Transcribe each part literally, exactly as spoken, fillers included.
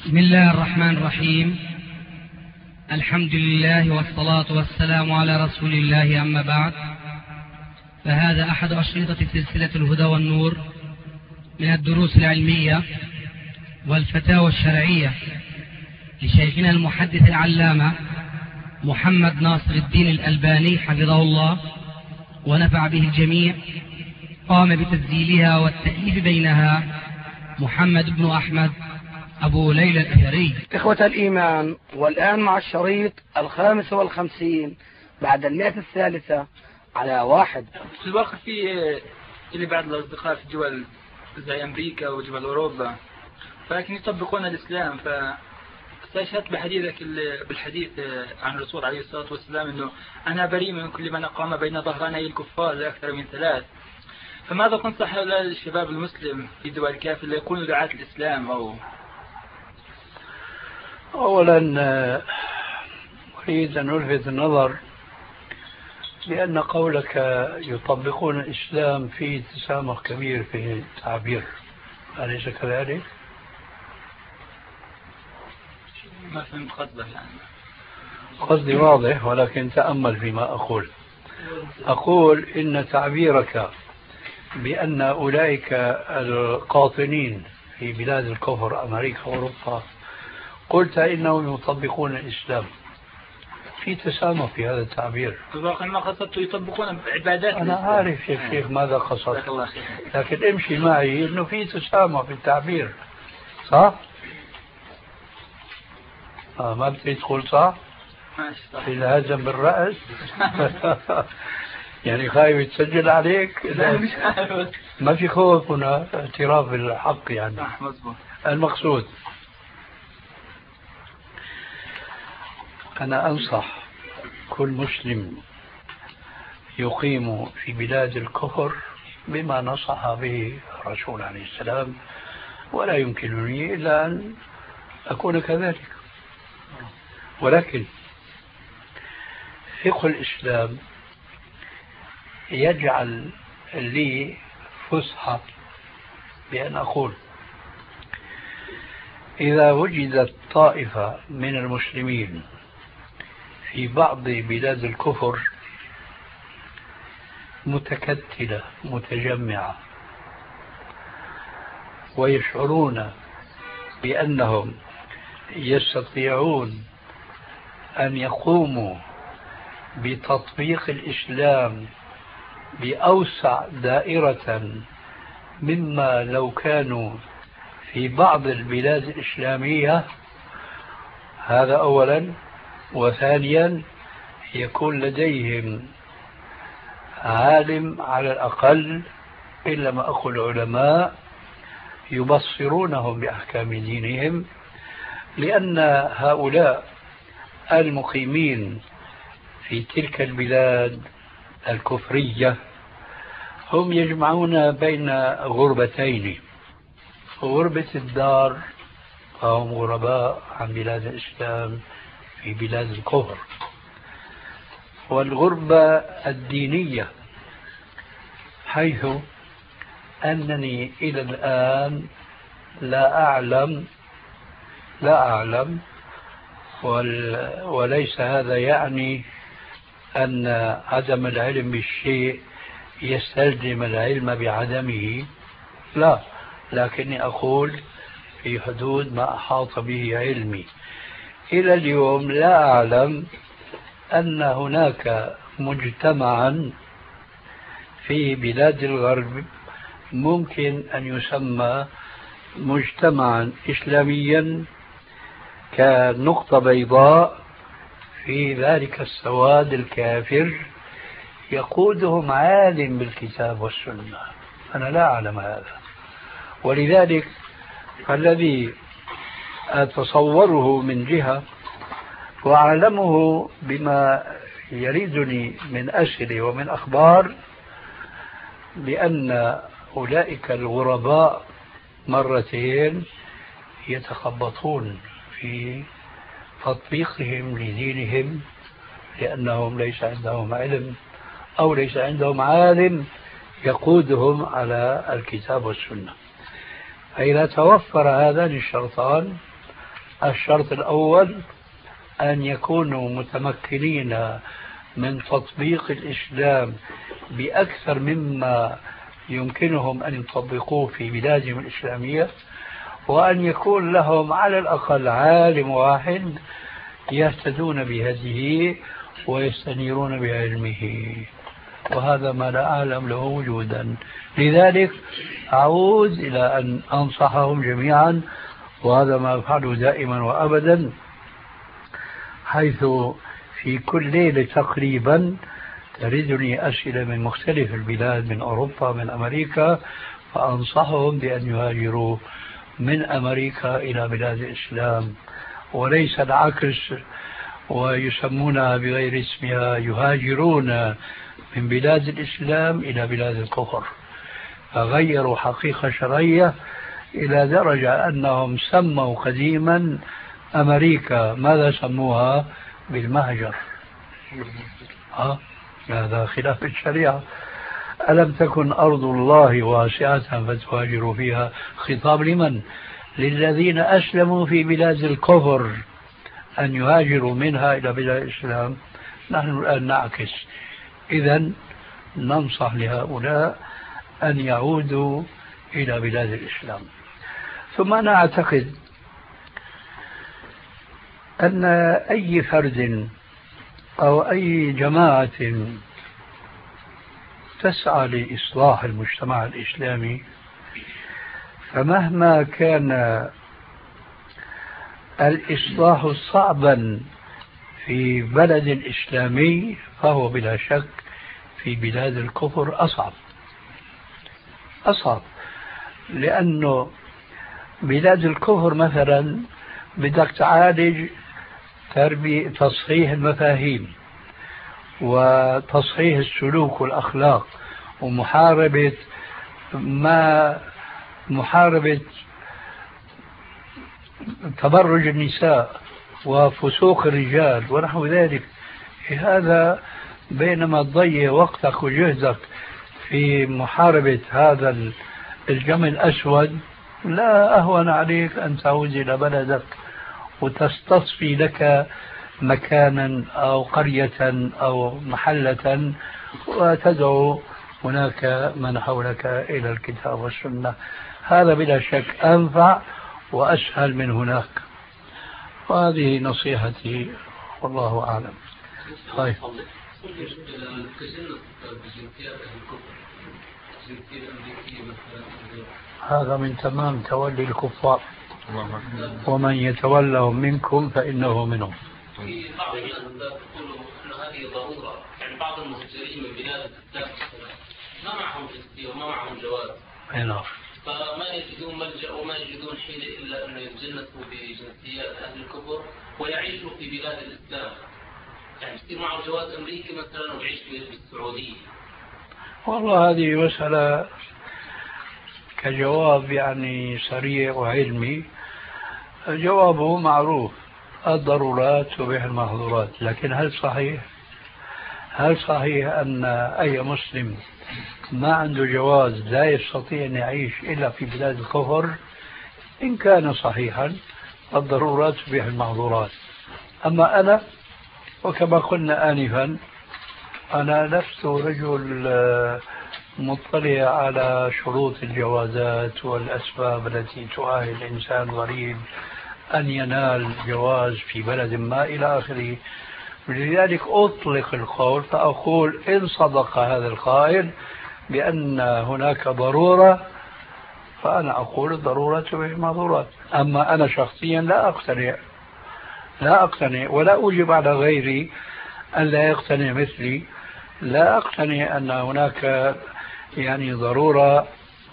بسم الله الرحمن الرحيم. الحمد لله والصلاة والسلام على رسول الله، أما بعد، فهذا أحد أشرطة سلسلة الهدى والنور من الدروس العلمية والفتاوى الشرعية لشيخنا المحدث العلامة محمد ناصر الدين الألباني حفظه الله ونفع به الجميع. قام بتسجيلها والتأليف بينها محمد بن أحمد أبو ليلى الأثري. إخوة الإيمان، والآن مع الشريط الخامس والخمسين بعد المئة الثالثة على واحد. في الواقع في اللي بعض الأصدقاء في دول زي أمريكا ودول أوروبا فلكن يطبقون الإسلام، فاستشهدت بحديثك بالحديث عن الرسول عليه الصلاة والسلام أنه أنا بريء من كل من أقام بين ظهراني الكفار لأكثر من ثلاث. فماذا تنصح هؤلاء الشباب المسلم في دول الكافر اللي يكونوا دعاة الإسلام؟ أو أولا أريد أن ألفت النظر لأن قولك يطبقون الإسلام فيه تسامح كبير في التعبير، أليس كذلك؟ ما فهمت قصدك يعني. قصدي واضح، ولكن تأمل فيما أقول. أقول إن تعبيرك بأن أولئك القاطنين في بلاد الكفر أمريكا وأوروبا قلت إنهم يطبقون الإسلام، في تسامح في هذا التعبير. الواقع ما قصدت يطبقون عبادات. أنا عارف يا شيخ ماذا قصدت، لكن امشي معي إنه في تسامح في التعبير، صح؟ آه ما بتقول صح؟ صح. إذا هزم بالرأس يعني خايف يتسجل عليك؟ لا مش عارف. ما في خوف هنا، اعتراف بالحق يعني. صح مظبوط. المقصود أنا أنصح كل مسلم يقيم في بلاد الكفر بما نصح به الرسول عليه السلام، ولا يمكنني إلا أن أكون كذلك. ولكن فقه الإسلام يجعل لي فسحة بأن أقول إذا وجدت طائفة من المسلمين في بعض بلاد الكفر متكتلة متجمعة ويشعرون بأنهم يستطيعون أن يقوموا بتطبيق الإسلام بأوسع دائرة مما لو كانوا في بعض البلاد الإسلامية، هذا أولا. وثانيا يكون لديهم عالم على الأقل، إلا ما أقول علماء يبصرونهم بأحكام دينهم، لأن هؤلاء المقيمين في تلك البلاد الكفرية هم يجمعون بين غربتين: غربة الدار، فهم غرباء عن بلاد الإسلام في بلاد الكفر، والغربة الدينية، حيث أنني إلى الآن لا أعلم لا أعلم وليس هذا يعني أن عدم العلم بالشيء يستلزم العلم بعدمه، لا، لكني أقول في حدود ما أحاط به علمي. إلى اليوم لا أعلم أن هناك مجتمعا في بلاد الغرب ممكن أن يسمى مجتمعا إسلاميا كنقطة بيضاء في ذلك السواد الكافر يقودهم عالم بالكتاب والسنة. أنا لا أعلم هذا، ولذلك الذي أتصوره من جهة وأعلمه بما يريدني من أسئلة ومن أخبار بأن أولئك الغرباء مرتين يتخبطون في تطبيقهم لدينهم، لأنهم ليس عندهم علم أو ليس عندهم عالم يقودهم على الكتاب والسنة. فإذا توفر هذان الشرطان الشرط الأول أن يكونوا متمكنين من تطبيق الإسلام بأكثر مما يمكنهم أن يطبقوه في بلادهم الإسلامية، وأن يكون لهم على الأقل عالم واحد يهتدون بهديه ويستنيرون بعلمه، وهذا ما لا أعلم له وجودا. لذلك أعود إلى أن أنصحهم جميعا، وهذا ما أفعله دائما وأبدا، حيث في كل ليلة تقريبا تردني أسئلة من مختلف البلاد، من أوروبا، من أمريكا، فأنصحهم بأن يهاجروا من أمريكا إلى بلاد الإسلام، وليس العكس، ويسمونها بغير اسمها، يهاجرون من بلاد الإسلام إلى بلاد الكفر، فغيروا حقيقة شرعية إلى درجة أنهم سموا قديما أمريكا ماذا سموها؟ بالمهجر. ها؟ هذا خلاف الشريعة. ألم تكن أرض الله واسعة فتهاجروا فيها؟ خطاب لمن؟ للذين أسلموا في بلاد الكفر أن يهاجروا منها إلى بلاد الإسلام. نحن الآن نعكس. إذن ننصح لهؤلاء أن يعودوا إلى بلاد الإسلام. ثم أنا أعتقد أن أي فرد أو أي جماعة تسعى لإصلاح المجتمع الإسلامي، فمهما كان الإصلاح صعبا في بلد إسلامي فهو بلا شك في بلاد الكفر أصعب أصعب لأنه بلاد الكفر مثلا بدك تعالج تربية تصحيح المفاهيم وتصحيح السلوك والأخلاق ومحاربة ما محاربة تبرج النساء وفسوق الرجال ونحو ذلك. هذا بينما تضيع وقتك وجهدك في محاربة هذا الجمع الأسود، لا أهون عليك أن تعود إلى بلدك وتستصفي لك مكانا أو قرية أو محلة وتدعو هناك من حولك إلى الكتاب والسنة. هذا بلا شك أنفع وأسهل من هناك. وهذه نصيحتي والله أعلم. طيب. هذا من تمام تولي الكفار، ومن يتولهم منكم فإنه منهم. في بعض الناس تقول أن هذه ضرورة، يعني بعض المهاجرين من بلاد الإسلام ما معهم جنسية وما معهم جواز، نعم، فما يجدون ملجأ وما يجدون حيلة إلا أن يتجنسوا بجنسيات أهل الكفر ويعيشوا في بلاد الإسلام، يعني يصير معه جواز أمريكي مثلا ويعيش بالسعودية. والله هذه مسألة كجواب يعني سريع وعلمي، جوابه معروف، الضرورات تبيح المحظورات. لكن هل صحيح هل صحيح أن أي مسلم ما عنده جواز لا يستطيع أن يعيش إلا في بلاد الكفر؟ إن كان صحيحا الضرورات تبيح المحظورات. أما أنا وكما قلنا آنفا أنا لست رجل مطلع على شروط الجوازات والأسباب التي تؤهل الإنسان غريب أن ينال جواز في بلد ما إلى آخره. لذلك أطلق القول فأقول إن صدق هذا القائل بأن هناك ضرورة فأنا أقول الضرورة تبيح المحظورات. أما أنا شخصيا لا أقتنع لا أقتنع ولا أوجب على غيري أن لا يقتنع مثلي. لا أقتنع أن هناك يعني ضرورة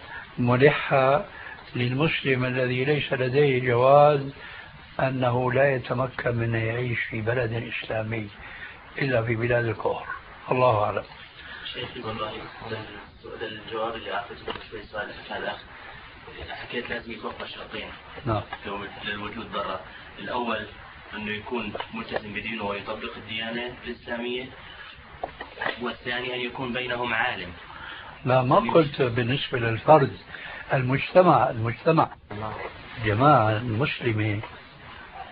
ملحة للمسلم الذي ليس لديه جواز أنه لا يتمكن من يعيش في بلد إسلامي إلا في بلاد الكفر. الله أعلم. شيخي والله الجواب اللي أعطيته شوي سؤال هذا حكيت لازم يكون شرطين. نعم. للوجود ضرر. الأول أنه يكون ملتزم بدينه ويطبق الديانة الإسلامية، والثاني أن يكون بينهم عالم. لا ما قلت بالنسبة للفرد، المجتمع المجتمع جماعة المسلمة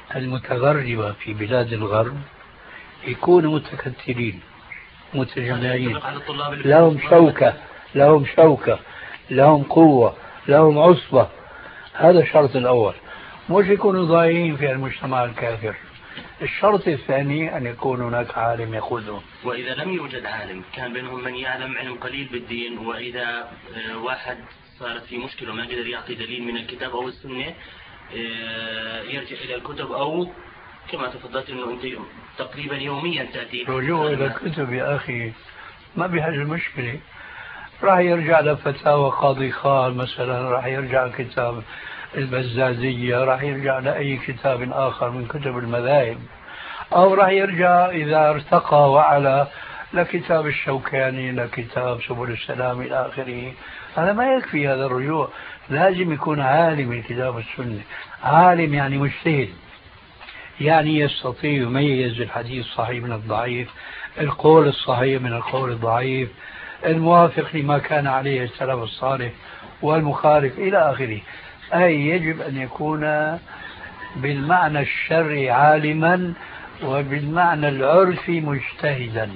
المتغربة في بلاد الغرب يكونوا متكتلين متجمعين، لهم شوكة لهم شوكة لهم قوة لهم عصبة. هذا الشرط الأول، مش يكونوا ضايعين في المجتمع الكافر. الشرط الثاني أن يكون هناك عالم يقودهم. وإذا لم يوجد عالم كان بينهم من يعلم علم قليل بالدين، وإذا واحد صارت في مشكلة وما قدر يعطي دليل من الكتاب أو السنة يرجع إلى الكتب، أو كما تفضلت أنه أنت تقريبا يوميا تأتي رجوع إلى الكتب يا أخي ما بيحل المشكلة. راح يرجع لفتاوى قاضي خان مثلا، راح يرجع كتاب البزازية، راح يرجع لأي كتاب آخر من كتب المذاهب، أو راح يرجع إذا ارتقى وعلى لكتاب الشوكاني لكتاب سبل السلام إلى آخره. هذا ما يكفي هذا الرجوع، لازم يكون عالم الكتاب والسنة، عالم يعني مجتهد، يعني يستطيع يميز الحديث الصحيح من الضعيف، القول الصحيح من القول الضعيف، الموافق لما كان عليه السلف الصالح والمخالف إلى آخره. أي يجب أن يكون بالمعنى الشرعي عالما وبالمعنى العرفي مجتهدا.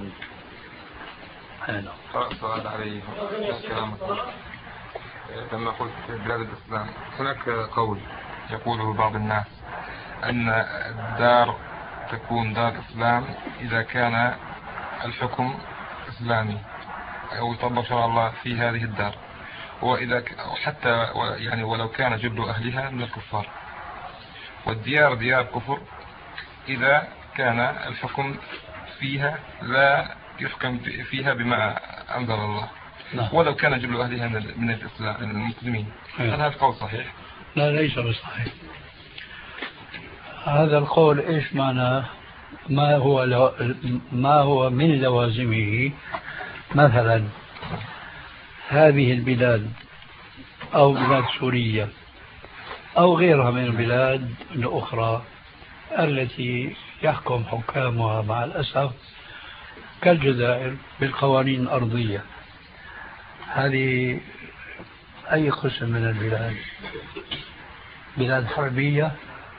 سؤال عليه كلامك لما قلت بلاد الإسلام، هناك قول يقوله بعض الناس أن الدار تكون دار إسلام إذا كان الحكم إسلامي أو يطبق شرع الله في هذه الدار، وإذا حتى يعني ولو كان جل أهلها من الكفار، والديار ديار كفر إذا كان الحكم فيها لا يحكم فيها بما أنزل الله، ولو كان جل أهلها من الإسلام المسلمين. هل هذا القول صحيح؟ لا ليس بصحيح. هذا القول إيش معناه؟ ما هو لو... ما هو من لوازمه. مثلا هذه البلاد أو بلاد سوريا أو غيرها من البلاد الأخرى التي يحكم حكامها مع الأسف كالجزائر بالقوانين الأرضية، هذه أي قسم من البلاد؟ بلاد حربية؟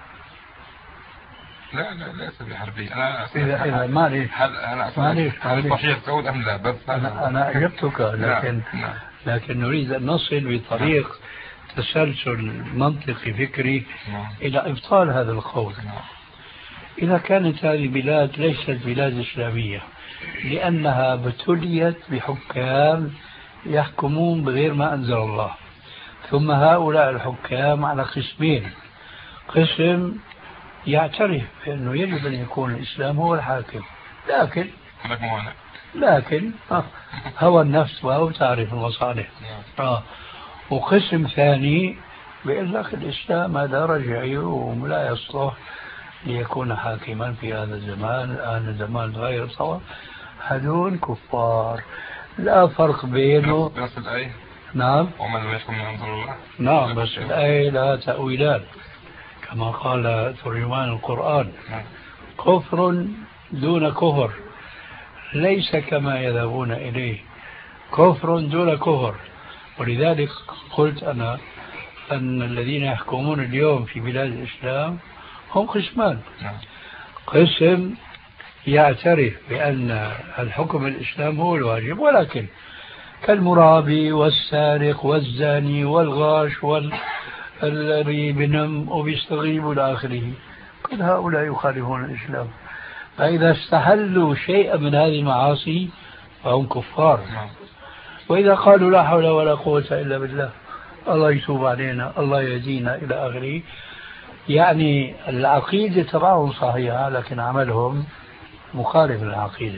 لا لا ليس بحربية. أنا إذا إذا ما ليش أنا ليش صحيح تقول أم لا؟ بس أنا أنا أجبتك، لكن نعم. لكن نريد أن نصل بطريق نعم. تسلسل منطقي فكري نعم. إلى إبطال هذا القول. نعم. إذا كانت هذه البلاد ليست بلاد إسلامية لأنها ابتليت بحكام يحكمون بغير ما أنزل الله، ثم هؤلاء الحكام على قسمين: قسم يعترف بأنه يجب أن يكون الإسلام هو الحاكم، لكن لكن هوى النفس وهو تعرف المصالح، آه. وقسم ثاني بيقول لك الإسلام هذا رجعي ولا يصلح ليكون حاكما في هذا الزمان، الآن الزمان تغير طبعا. هذول كفار، لا فرق بينه. بس الآية نعم ومن لم يحكم من أنزل الله. نعم بس الآية لها تأويلات كما قال ترجمان القرآن: كفر دون كفر، ليس كما يذهبون إليه، كفر دون كفر. ولذلك قلت أنا أن الذين يحكمون اليوم في بلاد الإسلام هم قسمان: قسم يعترف بأن الحكم الإسلام هو الواجب، ولكن كالمرابي والسارق والزاني والغاش والذي بنم وبيستغيب إلى آخره، كل هؤلاء يخالفون الإسلام. فإذا استحلوا شيئا من هذه المعاصي فهم كفار. وإذا قالوا لا حول ولا قوة إلا بالله، الله يتوب علينا، الله يهدينا إلى آخره، يعني العقيدة تبعهم صحيحة لكن عملهم مخالف للعقيدة،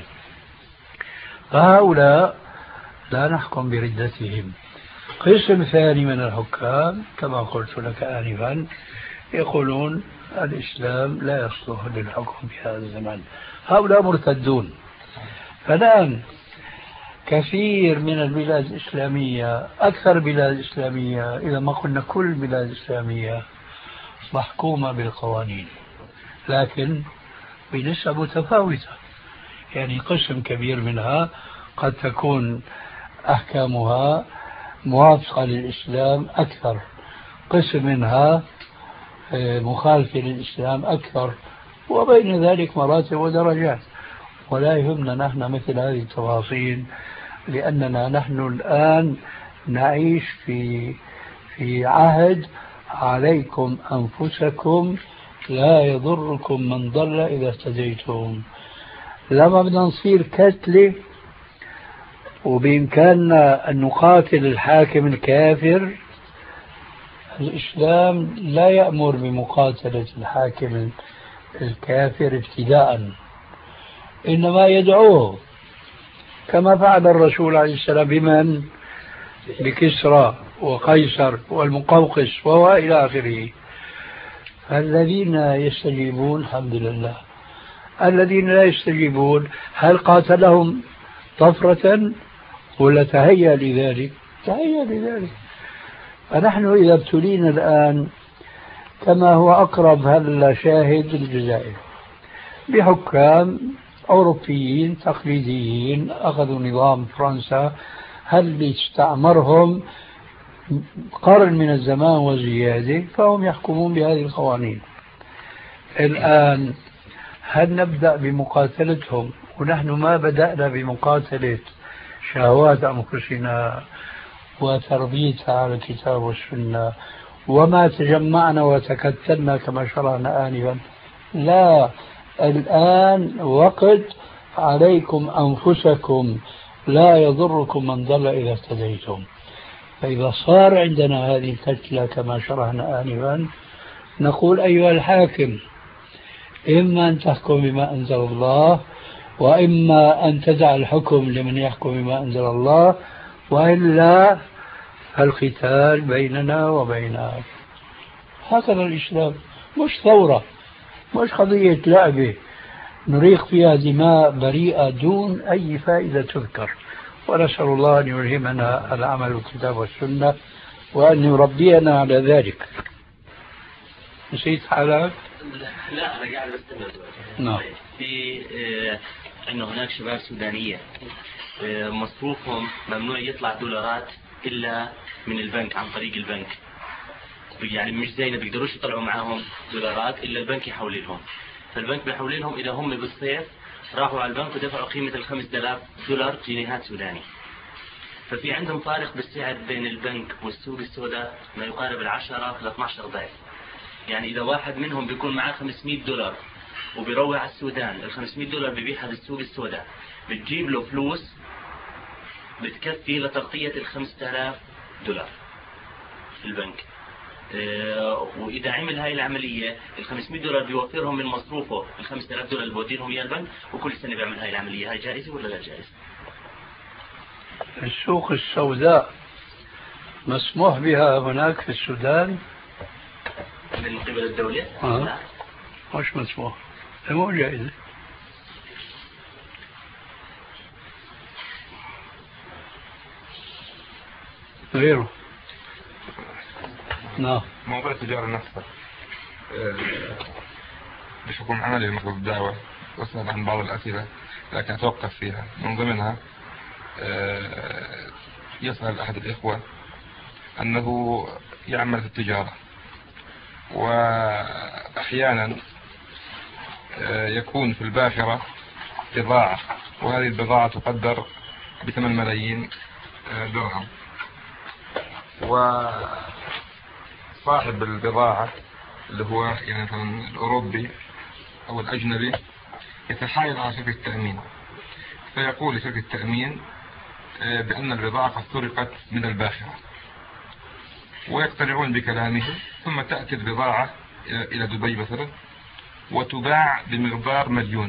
فهؤلاء لا نحكم بردتهم. قسم ثاني من الحكام كما قلت لك آنفا يقولون الإسلام لا يصلح للحكم في هذا الزمان، هؤلاء مرتدون. فالآن كثير من البلاد الإسلامية، أكثر البلاد الإسلامية، إذا ما قلنا كل البلاد الإسلامية، محكومة بالقوانين لكن بنسب متفاوتة. يعني قسم كبير منها قد تكون أحكامها موافقة للإسلام أكثر، قسم منها مخالفة للإسلام أكثر، وبين ذلك مراتب ودرجات، ولا يهمنا نحن مثل هذه التفاصيل، لأننا نحن الآن نعيش في في عهد عليكم أنفسكم لا يضركم من ضل إذا اهتديتم. لما بدنا نصير كتلة وبإمكاننا أن نقاتل الحاكم الكافر، الإسلام لا يأمر بمقاتلة الحاكم الكافر ابتداء، إنما يدعوه كما فعل الرسول عليه السلام بمن؟ بكسرى وقيصر والمقوقس وإلى آخره. فالذين يستجيبون الحمد لله، الذين لا يستجيبون هل قاتلهم طفرة ولا تهيأ لذلك؟ تهيأ لذلك. فنحن إذا ابتلينا الآن كما هو أقرب هل شاهد الجزائر بحكام أوروبيين تقليديين أخذوا نظام فرنسا، هل استعمرهم قرن من الزمان وزيادة، فهم يحكمون بهذه القوانين. الآن هل نبدأ بمقاتلتهم ونحن ما بدأنا بمقاتلة شهوات أنفسنا وتربيتها على الكتاب والسنة وما تجمعنا وتكتلنا كما شرعنا آنفا؟ لا، الآن وقت عليكم أنفسكم لا يضركم من ضل إذا اهتديتم. فإذا صار عندنا هذه الكتلة كما شرحنا آنفا، نقول أيها الحاكم إما أن تحكم بما أنزل الله، وإما أن تدع الحكم لمن يحكم بما أنزل الله، وإلا القتال بيننا وبينك. هكذا الإسلام، مش ثورة، مش قضية لعبة نريق فيها دماء بريئة دون أي فائدة تذكر. ونسأل الله أن يلهمنا العمل بالكتاب والسنة وأن يربينا على ذلك. نسيت حالك؟ لا أنا قاعد بستمر. نعم. في آه أنه هناك شباب سودانية آه مصروفهم ممنوع يطلع دولارات إلا من البنك عن طريق البنك، يعني مش زينا بيقدروش يطلعوا معاهم دولارات إلا البنك يحول لهم. فالبنك بيحول لهم إذا هم بالصيف راحوا على البنك ودفعوا قيمة الخمس آلاف دولار جنيهات سوداني. ففي عندهم فارق بالسعر بين البنك والسوق السوداء ما يقارب العشرة إلى اثني عشر ضعف. يعني إذا واحد منهم بيكون معاه خمسمائة دولار وبيروح على السودان، ال خمسمائة دولار بيبيعها بالسوق السوداء، بتجيب له فلوس بتكفي لتغطية ال خمسة آلاف دولار في البنك. اه وإذا عمل هاي العملية ال خمسمائة دولار بيوفرهم من مصروفه ال خمسة آلاف دولار اللي بودينهم إياه البنك، وكل سنة بيعمل هاي العملية. هاي جائزة ولا لا جائزة؟ السوق السوداء مسموح بها هناك في السودان من قبل الدولة؟ آه. لا مش مسموح، مو جائزة. غيره. نعم. موضوع التجارة نفسها بحكم عملي بمكتب الدعوة وأسأل عن بعض الأسئلة لكن أتوقف فيها. من ضمنها يسأل أحد الإخوة أنه يعمل في التجارة، وأحيانا يكون في الباخرة بضاعة، وهذه البضاعة تقدر بثمان ملايين درهم، وصاحب البضاعة اللي هو يعني مثلا الأوروبي أو الأجنبي يتحايل على شركة التأمين، فيقول لشركة التأمين بأن البضاعة قد سرقت من الباخرة، ويقتنعون بكلامه، ثم تأتي البضاعة إلى دبي مثلا وتباع بمقدار مليون.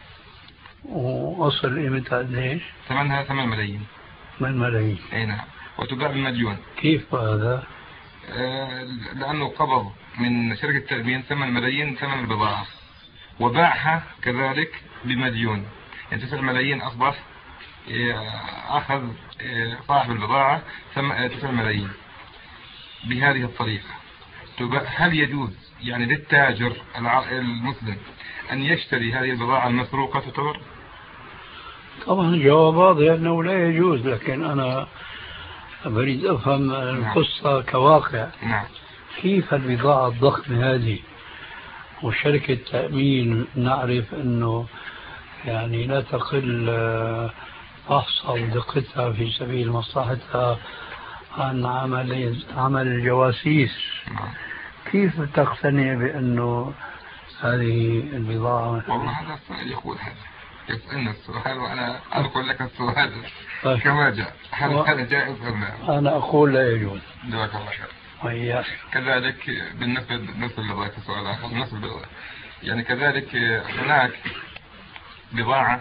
ووصل قيمتها قديش؟ ثمنها ثمان ملايين. ثمان ملايين. أي نعم، وتباع بمليون. كيف هذا؟ آه لأنه قبض من شركة التأمين ثمان ملايين ثمن البضاعة، وباعها كذلك بمليون، يعني تسع ملايين أصبح أخذ صاحب البضاعة تسع ملايين. بهذه الطريقة هل يجوز يعني للتاجر المسلم أن يشتري هذه البضاعة المسروقة تعتبر؟ طبعا الجواب واضح أنه لا يجوز، لكن أنا أريد أفهم القصة كواقع. نعم. كيف البضاعة الضخمة هذه وشركة تأمين نعرف أنه يعني لا تقل فحصها ودقتها في سبيل مصلحتها عن عمل عمل الجواسيس، كيف تقتنع بأنه هذه البضاعة؟ والله هذا السؤال يقول هذا يسألنا السؤال وأنا أقول لك السؤال طيب. كما جاء، هل هذا جائز أم لا؟ أنا أقول لا يجوز. جزاك الله خير. وإياك. كذلك بالنسبة بالنسبة لضيف السؤال آخر بالنسبة يعني كذلك هناك بضاعة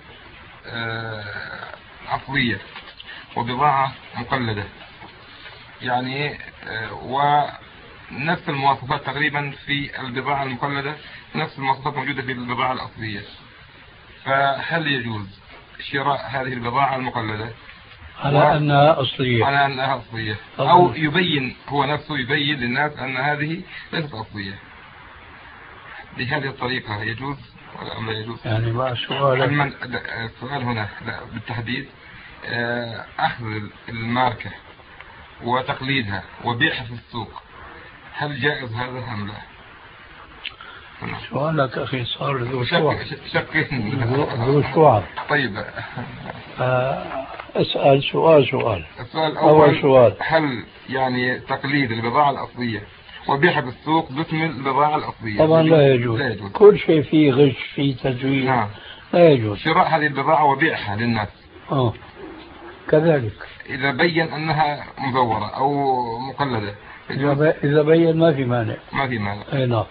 أصلية وبضاعة مقلدة، يعني ونفس المواصفات تقريبا في البضاعة المقلدة، نفس المواصفات موجودة في البضاعة الأصلية، فهل يجوز شراء هذه البضاعة المقلدة على و... أنها أصلية على أنها أصلية طبعا. أو يبين هو نفسه يبين للناس أن هذه ليست أصلية بهذه الطريقة، يجوز ولا لا يجوز؟ يعني ما سؤال المن... السؤال هنا لا بالتحديد أخذ الماركة وتقليدها وبيعها في السوق، هل جائز هذا أم لا؟ سؤالك أخي صار ذو شوع شك ذو شوع. طيب أسأل سؤال سؤال السؤال الأول أول سؤال، هل يعني تقليد البضاعة الأصلية وبيعها بالسوق باسم البضاعة الأصلية طبعا لا يجوز. لا يجوز، كل شيء فيه غش فيه تزوير. نعم. لا يجوز شراء هذه البضاعة وبيعها للناس. اه كذلك إذا بين أنها مزورة أو مقلدة إذا بين ما في مانع. ما في مانع. أي نعم.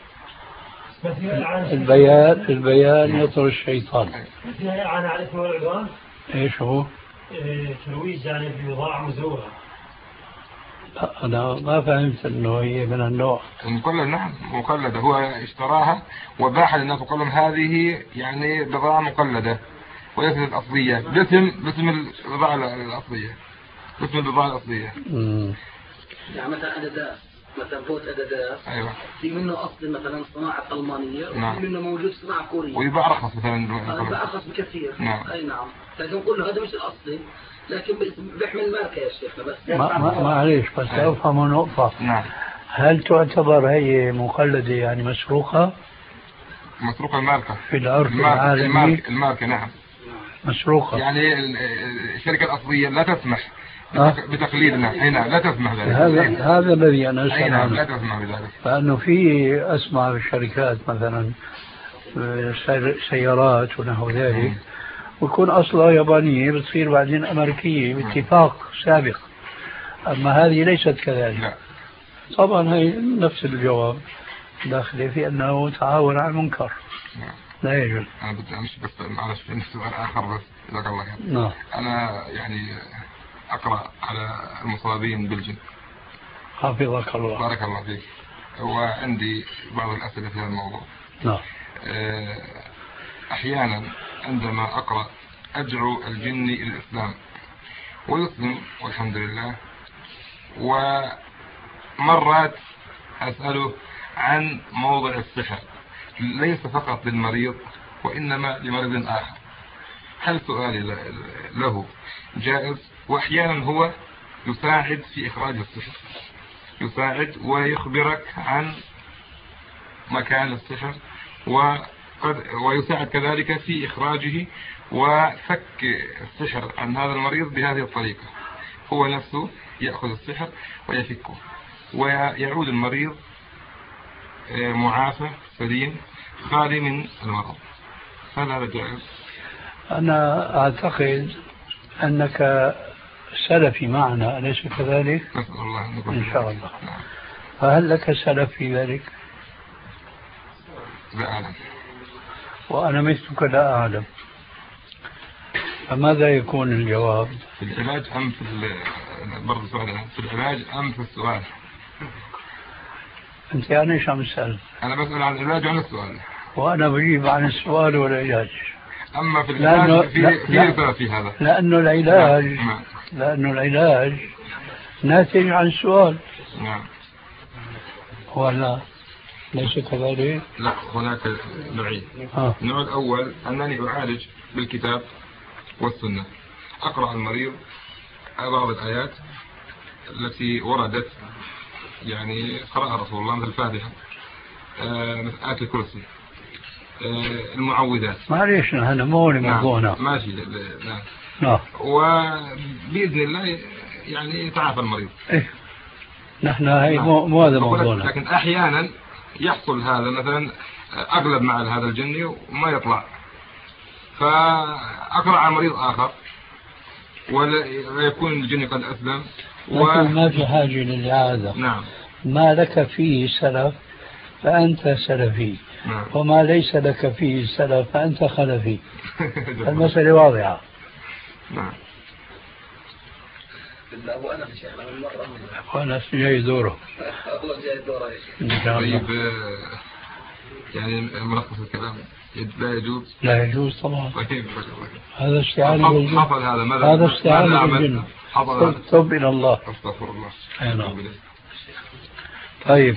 البيان البيان يطر الشيطان. فيها إعانة على اسم والعدوان. ايش هو؟ ترويج يعني ببضاعة مزورة. لا أنا ما فهمت إنه هي من النوع. مقلد. نعم مقلدة، هو اشتراها وباعها للناس وقال لهم هذه يعني بضاعة مقلدة وليست أصلية باسم باسم البضاعة الأصلية باسم البضاعة الأصلية. امم يعني مثلا أداداس، مثلا فوت أداداس. أيوة. في منه أصل مثلا صناعة ألمانية. نعم. وفي منه موجود صناعة كورية. ويباع أرخص مثلا. يباع أرخص بكثير. نعم. أي نعم. لكن نقول له هذا مش الأصلي، لكن بيحمل ماركة يا شيخنا بس. ما ما معليش بس أفهم نقطة. نعم. هل تعتبر هي مقلدة يعني مسروقة؟ مسروقة الماركة في العرف العالمي. الماركة, الماركة نعم مسروقة. يعني الشركة الأصلية لا تسمح بتقليدنا هنا، لا تسمح ذلك. هذا هذا الذي أنا أسأل عنه. عنه. لا تسمح بذلك. فأنه في أسمع الشركات مثلا سيارات ونحو ذلك ويكون أصلها يابانية بتصير بعدين أمريكية باتفاق سابق، أما هذه ليست كذلك. لا. طبعا هي نفس الجواب داخله في أنه تعاون على المنكر. نعم. لا يجوز. أنا بدي أمشي بس معلش في سؤال آخر بس جزاك الله خير. نعم. أنا يعني أقرأ على المصابين بالجن. حفظك الله. بارك الله فيك. وعندي بعض الأسئلة في هذا الموضوع. نعم. أحيانا عندما أقرأ أدعو الجن إلى الإسلام ويسلم والحمد لله، ومرات أسأله عن موضع السحر ليس فقط للمريض وإنما لمريض آخر، هل سؤالي له جائز؟ وأحيانا هو يساعد في إخراج السحر، يساعد ويخبرك عن مكان السحر وقد ويساعد كذلك في إخراجه وفك السحر عن هذا المريض بهذه الطريقة، هو نفسه يأخذ السحر ويفكه ويعود المريض معافى سليم خالي من المرض، هل هذا جائز؟ أنا أعتقد أنك سلفي معنا أليس كذلك؟ نسأل الله أن إن شاء الله. فهل لك سلف في ذلك؟ لا أعلم. وأنا مثلك لا أعلم، فماذا يكون الجواب؟ في العلاج أم في برضه سؤال في العلاج أم في السؤال؟ أنت يعني إيش عم تسأل؟ أنا بسأل عن العلاج وعن السؤال. وأنا بجيب عن السؤال والعلاج. أما في العلاج في في في هذا. لأنه العلاج نعم. لأنه العلاج ناتج عن السؤال. نعم. ولا ليس كذلك؟ لا، هناك نوعين. آه. النوع الأول أنني أعالج بالكتاب والسنة، أقرأ المريض بعض الآيات التي وردت يعني قرأ رسول الله مثل الفاتحة، مثل آية الكرسي، المعوذات. معليش هذا مو موضوعنا. نعم ماشي. نعم. نعم. وبإذن الله يعني يتعافى المريض. إيه. نحن هاي مو مو هذا موضوعنا. لكن أحيانا يحصل هذا، مثلا أغلب مع هذا الجني وما يطلع، فأقرأ على مريض آخر ويكون الجني قد أسلم. و... ما في حاجة للإعادة. نعم. ما لك فيه سلف فأنت سلفي. نعم. وما ليس لك فيه سلف فأنت خلفي. المسألة واضحة. نعم. أبو أنس شيخ من مرة. أبو أنس جاي دوره. الله جاي دوره طيب يعني ملخص الكلام لا يجوز. لا يجوز طبعا. طيب هذا استعانة بالجن. حصل هذا ماذا؟ هذا استعانة بالجن. حصل. توب إلى الله. أستغفر الله. أي نعم. طيب.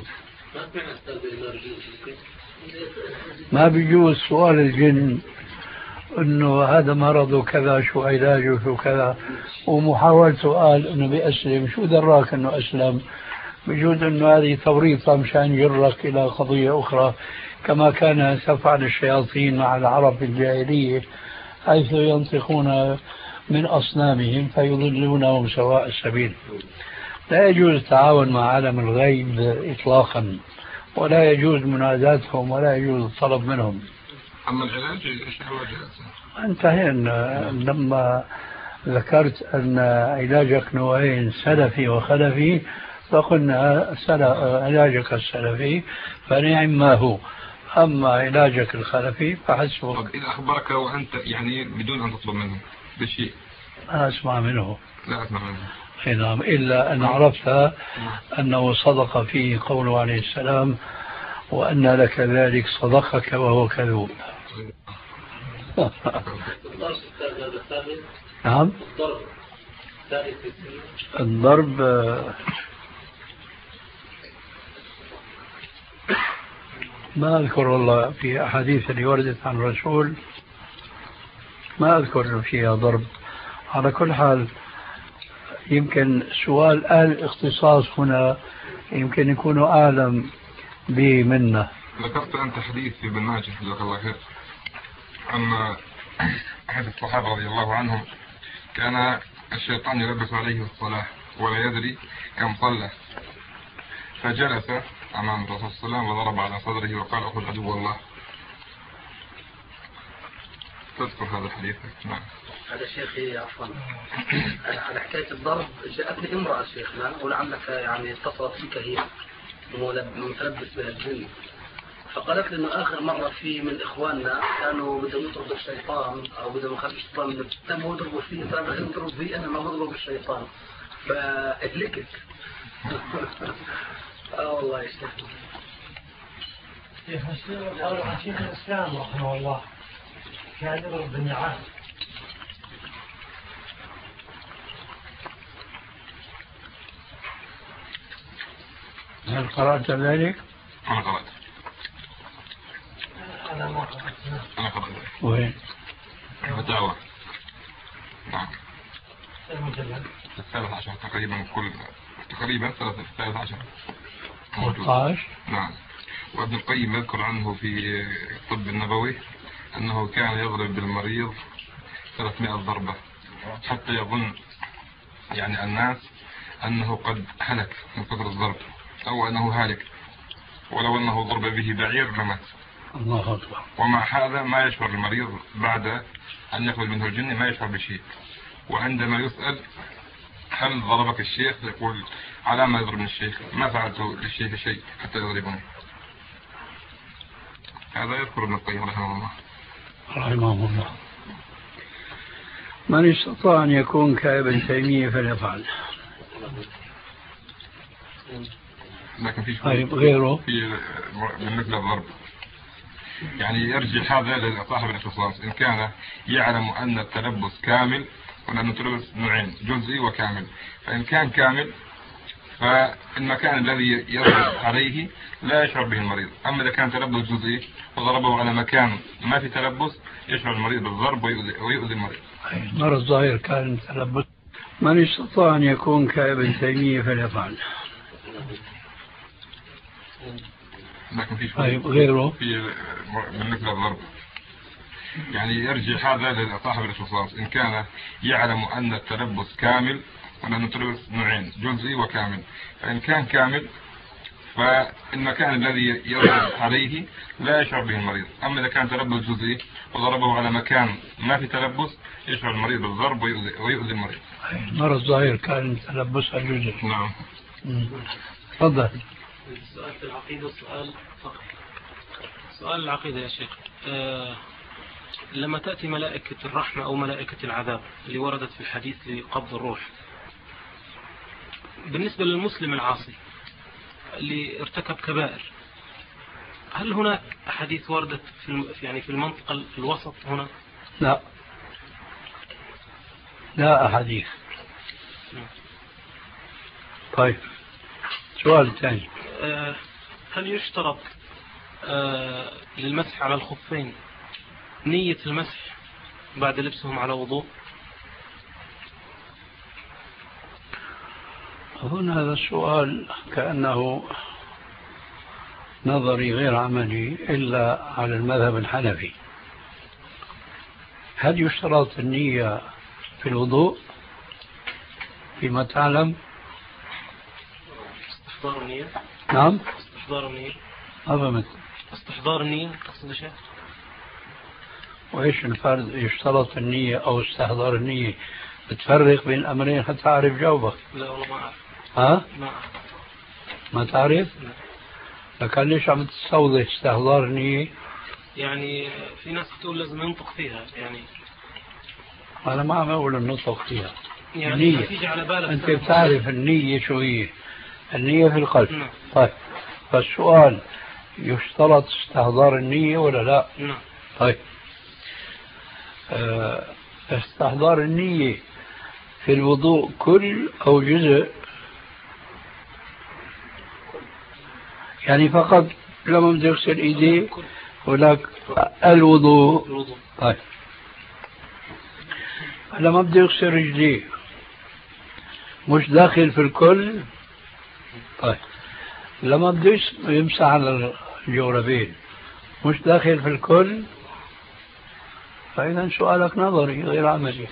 ما بيجوز سؤال الجن انه هذا مرض وكذا شو علاجه شو كذا، ومحاولة سؤال انه بيأسلم، شو دراك انه اسلم؟ بيجوز انه هذه توريطة مشان يجرك الى قضية اخرى، كما كان تفعل الشياطين مع العرب في الجاهلية، حيث ينطقون من اصنامهم فيضلونهم سواء السبيل. لا يجوز التعاون مع عالم الغيب اطلاقا، ولا يجوز مناداتهم، ولا يجوز الطلب منهم. أما العلاج إيش هو جالس؟ انتهينا لما ذكرت أن علاجك نوعين، سلفي وخلفي، فقلنا علاجك السلفي فنعم ما هو، أما علاجك الخلفي فحسبك. طب إذا أخبرك وأنت يعني بدون أن تطلب منه بشيء؟ أنا أسمع منه. لا أسمع منه. نعم، إلا أن عرفت أنه صدق فيه قوله عليه السلام: وأن لك ذلك صدقك وهو كذوب. نعم. الضرب ما أذكر والله في أحاديث اللي وردت عن الرسول، ما أذكر فيها ضرب. على كل حال يمكن سؤال أهل الاختصاص هنا يمكن يكونوا أعلم به منا. ذكرت أنت حديث في ابن ماجه جزاك الله خير أن أحد الصحابة رضي الله عنهم كان الشيطان يلبس عليه الصلاة ولا يدري كم صلى، فجلس أمام الرسول صلى الله عليه وسلم وضرب على صدره وقال: أخذ عدو الله. تذكر هذا الحديث؟ نعم. هذا شيخي عفوا على حكاية الضرب، جاءتني امرأة شيخنا ولعلك يعني اتصلت بك هي متلبس بها الجن، فقالت لي انه اخر مرة في من اخواننا كانوا بدهم يضربوا الشيطان او بدهم يخلوا الشيطان من الدم ويضربوا فيه، فانا بدهم يضربوا فيه انا ما بضرب الشيطان فاهلكت. اه والله يا شيخ. شيخ الاسلام قالوا عن شيخ الاسلام رحمه الله كان يضرب بالنعال. هل قرأت ذلك؟ أنا قرأت. أنا ما قرأت. أنا قرأت. وين؟ فتاوى. نعم. المجلد. الثالث عشر تقريبا، كل تقريبا الثالث عشر. ثلاثة نعم. وابن القيم يذكر عنه في الطب النبوي أنه كان يضرب بالمريض ثلاثمائة ضربة حتى يظن يعني الناس أنه قد هلك من كثر الضرب أو أنه هالك، ولو أنه ضرب به بعير لمات. الله أكبر. ومع هذا ما يشعر المريض بعد أن يخرج منه الجن، ما يشعر بشيء. وعندما يسأل هل ضربك الشيخ يقول: على ما يضربني الشيخ؟ ما فعلت للشيخ شيء حتى يضربني. هذا يذكر ابن القيم رحمه الله. رحمه الله. من استطاع أن يكون كابن تيمية فليفعل. لكن في طيب غيره في بالنسبة للضرب يعني يرجع هذا لصاحب الاختصاص إن كان يعلم أن التلبس كامل، وأن التلبس نوعين: جزئي وكامل. فإن كان كامل فالمكان الذي يضرب عليه لا يشعر به المريض. أما إذا كان تلبس جزئي وضربه على مكان ما في تلبس يشعر المريض بالضرب ويؤذي المريض. مرض ظاهر كان تلبس. من استطاع أن يكون كابن تيمية فليفعل. لكن في طيب غيره في بالنسبة للضرب يعني يرجع هذا لصاحب الاختصاص إن كان يعلم أن التلبس كامل، أن التلبس نوعين جزئي وكامل، فإن كان كامل فالمكان الذي يضرب عليه لا يشعر به المريض. أما إذا كان تلبس جزئي وضربه على مكان ما في تلبس يشعر المريض بالضرب ويؤذي, ويؤذي المريض. مرض ظاهر كان تلبسها جزئي. نعم. تفضل. السؤال في العقيدة والسؤال فقط. سؤال العقيدة يا شيخ، أه لما تأتي ملائكة الرحمة أو ملائكة العذاب اللي وردت في الحديث لقبض الروح، بالنسبة للمسلم العاصي اللي ارتكب كبائر، هل هناك أحاديث وردت في يعني في المنطقة الوسط هنا؟ لا لا أحاديث. طيب سؤال ثاني، أه هل يشترط أه للمسح على الخفين نية المسح بعد لبسهم على وضوء؟ أظن هذا السؤال كأنه نظري غير عملي إلا على المذهب الحنفي. هل يشترط النية في الوضوء فيما تعلم؟ استحضار النية. نعم استحضار النية. هذا مثل استحضار النية تقصد شيء؟ وإيش الفرق يشترط النية أو استحضار النية؟ بتفرق بين الأمرين حتى أعرف جوابك. لا والله ما أعرف. ها؟ ما أعرف. ما تعرف؟ لا. لكن ليش عم تستوضح استحضار النية؟ يعني في ناس تقول لازم ينطق فيها يعني. أنا ما عم أقول النطق فيها. يعني النية. تيجي على بالك. أنت بتعرف النية شو هي؟ النية في القلب. نعم. طيب فالسؤال يشترط استحضار النية ولا لا؟ نعم. طيب أه استحضار النية في الوضوء كل أو جزء؟ يعني فقط لما بده يغسل ايديه هناك الوضوء. الوضوء. طيب لما بده يغسل رجليه مش داخل في الكل؟ طيب لما بده يمسح على الجوربين مش داخل في الكل؟ فإذا سؤالك نظري غير عملي.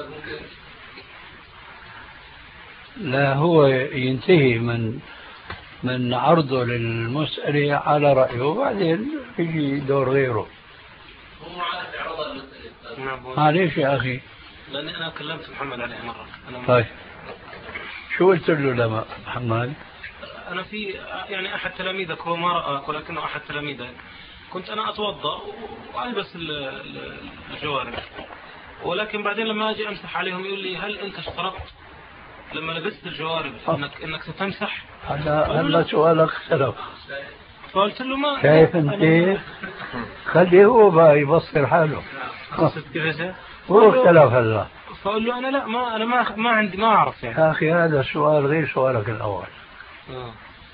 لا هو ينتهي من من عرضه للمسألة على رأيه وبعدين يجي دور غيره. هو عارف يعرض المسألة. نعم. معليش يا أخي. لأني أنا كلمت محمد عليه مرة. أنا طيب شو قلت له لما محمد؟ أنا في يعني أحد تلاميذك هو ما رأى ولكنه أحد تلاميذك، كنت أنا أتوضأ وألبس الجوارب، ولكن بعدين لما أجي أمسح عليهم يقول لي هل أنت اشترطت لما لبست الجوارب إنك إنك ستمسح؟ هذا هذا سؤالك اختلف. فقلت له ما شايف أنت؟ خليه هو بقى يبصر حاله. هو اختلف هلا. فقول له أنا لا ما أنا ما ما عندي ما أعرف يعني. يا أخي هذا السؤال غير سؤالك الأول. آه.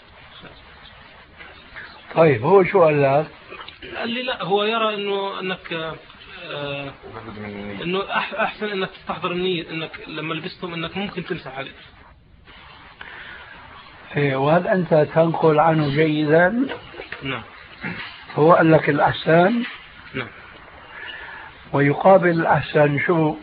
طيب هو شو قال لك؟ قال لي لا هو يرى إنه إنك آه إنه أح أحسن إنك تستحضر النية إنك لما لبستهم إنك ممكن تمسح عليه. إيه وهل أنت تنقل عنه جيدا؟ نعم. هو قال لك الأحسن؟ نعم. ويقابل الأحسن شو؟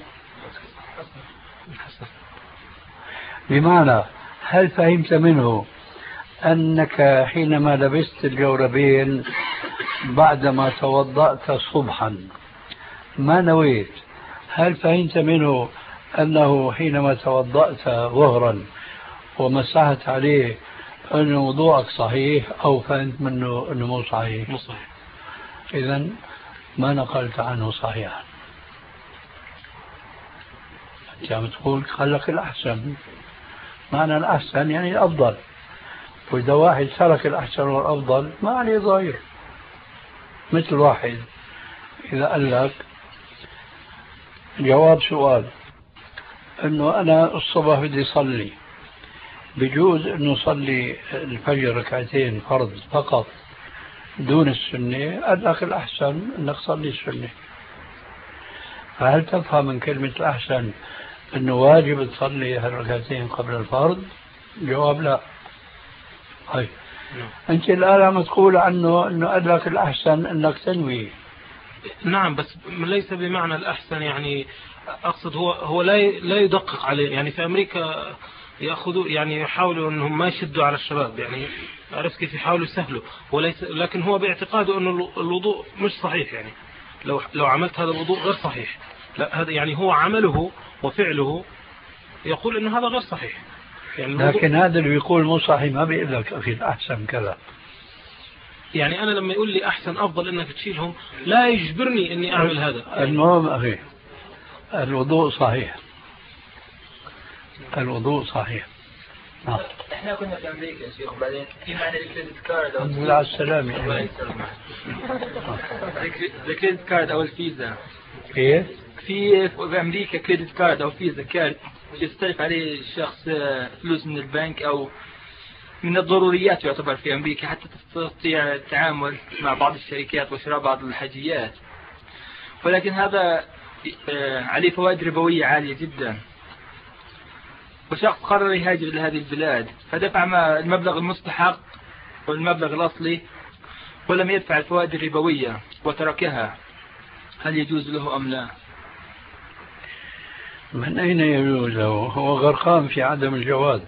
بمعنى هل فهمت منه أنك حينما لبست الجوربين بعدما توضأت صبحا ما نويت؟ هل فهمت منه أنه حينما توضأت ظهرا ومسحت عليه أن وضوءك صحيح أو فهمت منه أنه مو صحيح؟ مو صحيح. إذن ما نقلت عنه صحيحا. أنت عم تقول خلك الأحسن، معنى الأحسن يعني الأفضل، وإذا واحد ترك الأحسن والأفضل ما عليه ضير. مثل واحد إذا قال لك جواب سؤال أنه أنا الصبح بدي صلي، بجوز أنه صلي الفجر ركعتين فرض فقط دون السنة، قال لك الأحسن أنك صلي السنة. فهل تفهم من كلمة الأحسن أنه واجب تصلي هالركعتين قبل الفرض؟ جواب لا. طيب أنت الآن عم تقول عنه أنه قال لك الأحسن أنك تنوي. نعم بس ليس بمعنى الأحسن، يعني أقصد هو هو لا لا يدقق عليه. يعني في أمريكا يأخذوا يعني يحاولوا أنهم ما يشدوا على الشباب، يعني عرفت كيف يحاولوا يسهلوا، وليس لكن هو باعتقاده أنه الوضوء مش صحيح. يعني لو لو عملت هذا الوضوء غير صحيح، لا هذا يعني هو عمله وفعله يقول أنه هذا غير صحيح. يعني لكن هذا اللي بيقول مو صحيح ما بيقول لك أخي الأحسن كذا. يعني أنا لما يقول لي أحسن أفضل إنك تشيلهم لا يجبرني إني أعمل هذا. المهم أخي الوضوء صحيح، الوضوء صحيح. نعم. احنا كنا في امريكا يا شيخ، بعدين في معنى الكريدت كارد او الحمد لله على السلامة. الكريدت كارد او الفيزا. ايه؟ في في امريكا كريدت كارد او فيزا كارد يستلف عليه الشخص فلوس من البنك او من الضروريات يعتبر في امريكا حتى تستطيع التعامل مع بعض الشركات وشراء بعض الحاجيات، ولكن هذا عليه فوائد ربوية عالية جدا. وشخص قرر يهاجر لهذه البلاد فدفع المبلغ المستحق والمبلغ الأصلي ولم يدفع الفوائد الربوية وتركها، هل يجوز له أم لا؟ من أين يجوز له؟ هو غرقان في عدم الجواز.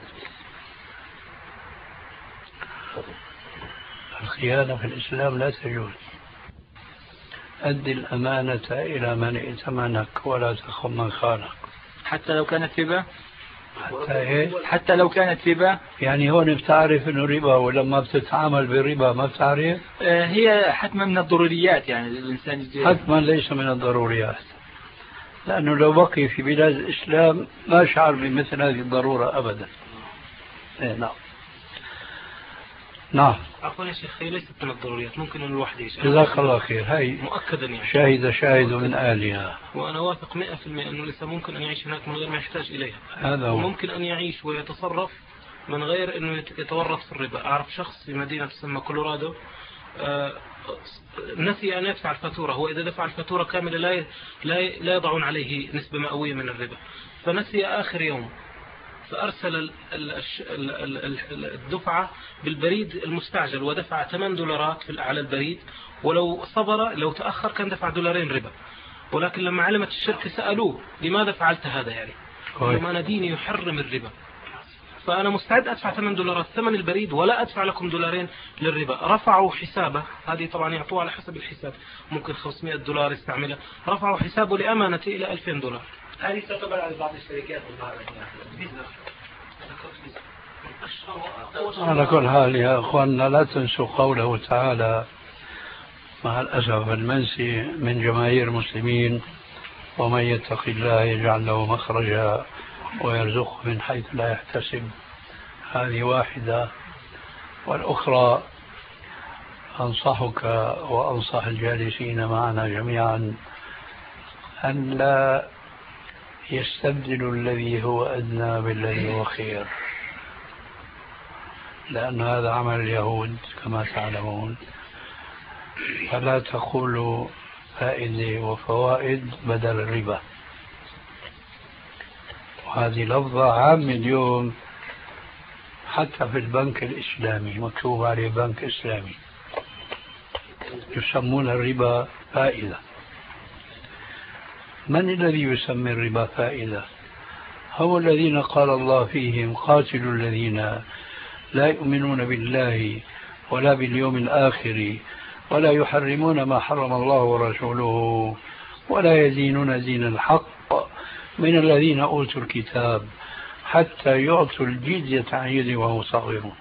الخيانة في الإسلام لا تجوز. أدي الأمانة إلى من ائتمنك ولا تخن من خانك. حتى لو كانت ربا؟ حتى إيه؟ حتى لو كانت ربا؟ يعني هون بتعرف إنه ربا، ولما بتتعامل بالربا ما بتعرف؟ آه هي حتما من الضروريات، يعني الإنسان يجي. حتما ليس من الضروريات، لأنه لو بقي في بلاد الإسلام ما شعر بمثل هذه الضرورة أبدا. إيه نعم. نعم. عفوا يا شيخ، هي ليست من الضروريات، ممكن أن الواحد يعيش. جزاك الله خير. هاي مؤكدا يعني شاهد شاهد من آلها. وأنا واثق مئة في المئة أنه لسه ممكن أن يعيش هناك من غير ما يحتاج إليها. هذا هو. ممكن أن يعيش ويتصرف من غير أنه يتورط في الربا. أعرف شخص في مدينة تسمى كولورادو آه نسي أن يدفع الفاتورة. هو إذا دفع الفاتورة كاملة لا لا لا يضعون عليه نسبة مئوية من الربا، فنسي آخر يوم فأرسل الدفعة بالبريد المستعجل ودفع ثمانية دولارات على البريد، ولو صبر لو تأخر كان دفع دولارين ربا. ولكن لما علمت الشركة سألوه لماذا فعلت هذا، يعني لما أنا ديني يحرم الربا، فأنا مستعد أدفع ثمانية دولارات ثمن البريد ولا أدفع لكم دولارين للربا. رفعوا حسابه، هذه طبعا يعطوه على حسب الحساب، ممكن خمسمائة دولار يستعملها، رفعوا حسابه لأمانته إلى ألفين دولار. هذه تعتبر على بعض الشركات على كل حال يا أخواننا لا تنسوا قوله تعالى مع الأسف المنسي من جماهير المسلمين: ومن يتق الله يجعل له مخرجا ويرزقه من حيث لا يحتسب. هذه واحدة. والأخرى أنصحك وأنصح الجالسين معنا جميعا أن لا يستبدل الذي هو أدنى بالذي هو خير، لأن هذا عمل اليهود كما تعلمون. فلا تقولوا فائدة وفوائد بدل الربا. وهذه لفظة عامة اليوم حتى في البنك الإسلامي، مكتوب عليه بنك إسلامي، يسمون الربا فائدة. من الذي يسمي الربا فائدة؟ هم الذين قال الله فيهم: قاتلوا الذين لا يؤمنون بالله ولا باليوم الآخر ولا يحرمون ما حرم الله ورسوله ولا يدينون دين الحق من الذين أوتوا الكتاب حتى يعطوا الجزية عن يد وهم صاغرون.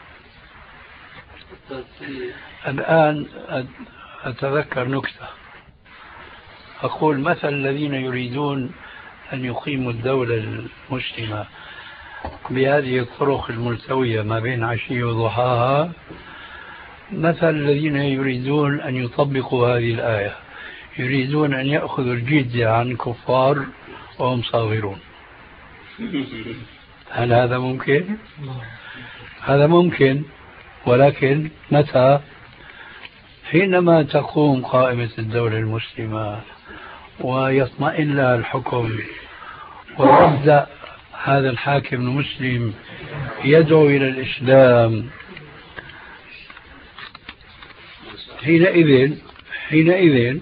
الآن أتذكر نكتة، أقول: مثل الذين يريدون أن يقيموا الدولة المسلمة بهذه الطرق الملتوية ما بين عشي وضحاها، مثل الذين يريدون أن يطبقوا هذه الآية، يريدون أن يأخذوا الجزية عن كفار وهم صاغرون. هل هذا ممكن؟ هذا ممكن، ولكن متى؟ حينما تقوم قائمة الدولة المسلمة ويطمئن لها الحكم ويبدأ هذا الحاكم المسلم يدعو إلى الإسلام حينئذ حينئذ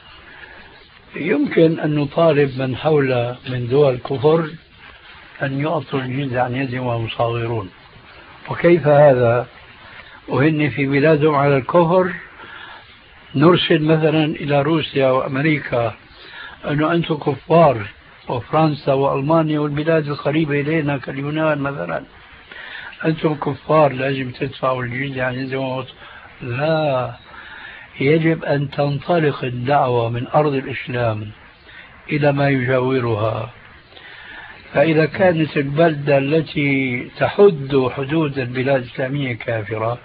يمكن أن نطالب من حول من دول الكفر أن يعطوا الجزية عن يد وهم صاغرون. وكيف هذا وهن في بلادهم على الكفر؟ نرسل مثلا إلى روسيا وأمريكا أنه أنتم كفار، وفرنسا وألمانيا والبلاد القريبة إلينا كاليونان مثلا، أنتم كفار لازم تدفعوا الجزية عن يد وهم. لا، يجب أن تنطلق الدعوة من أرض الإسلام إلى ما يجاورها. فإذا كانت البلدة التي تحد حدود البلاد الإسلامية كافرة،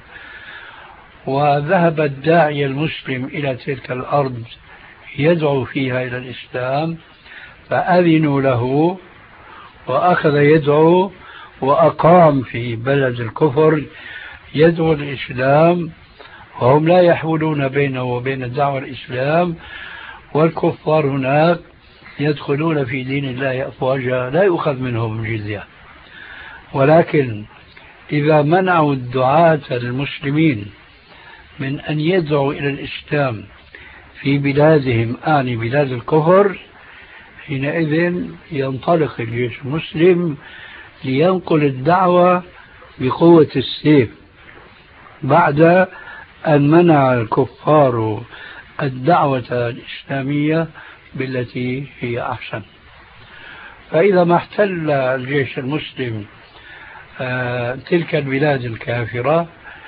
وذهب الداعية المسلم إلى تلك الأرض يدعو فيها إلى الإسلام، فأذنوا له وأخذ يدعو وأقام في بلد الكفر يدعو الإسلام، وهم لا يحولون بينه وبين دعوة الإسلام، والكفار هناك يدخلون في دين الله أفواجا لا يؤخذ منهم الجزية. ولكن إذا منعوا الدعاة المسلمين من أن يدعوا إلى الإسلام في بلادهم، آني بلاد الكفر، حينئذ ينطلق الجيش المسلم لينقل الدعوة بقوة السيف، بعد أن منع الكفار الدعوة الإسلامية بالتي هي أحسن. فإذا ما احتل الجيش المسلم تلك البلاد الكافرة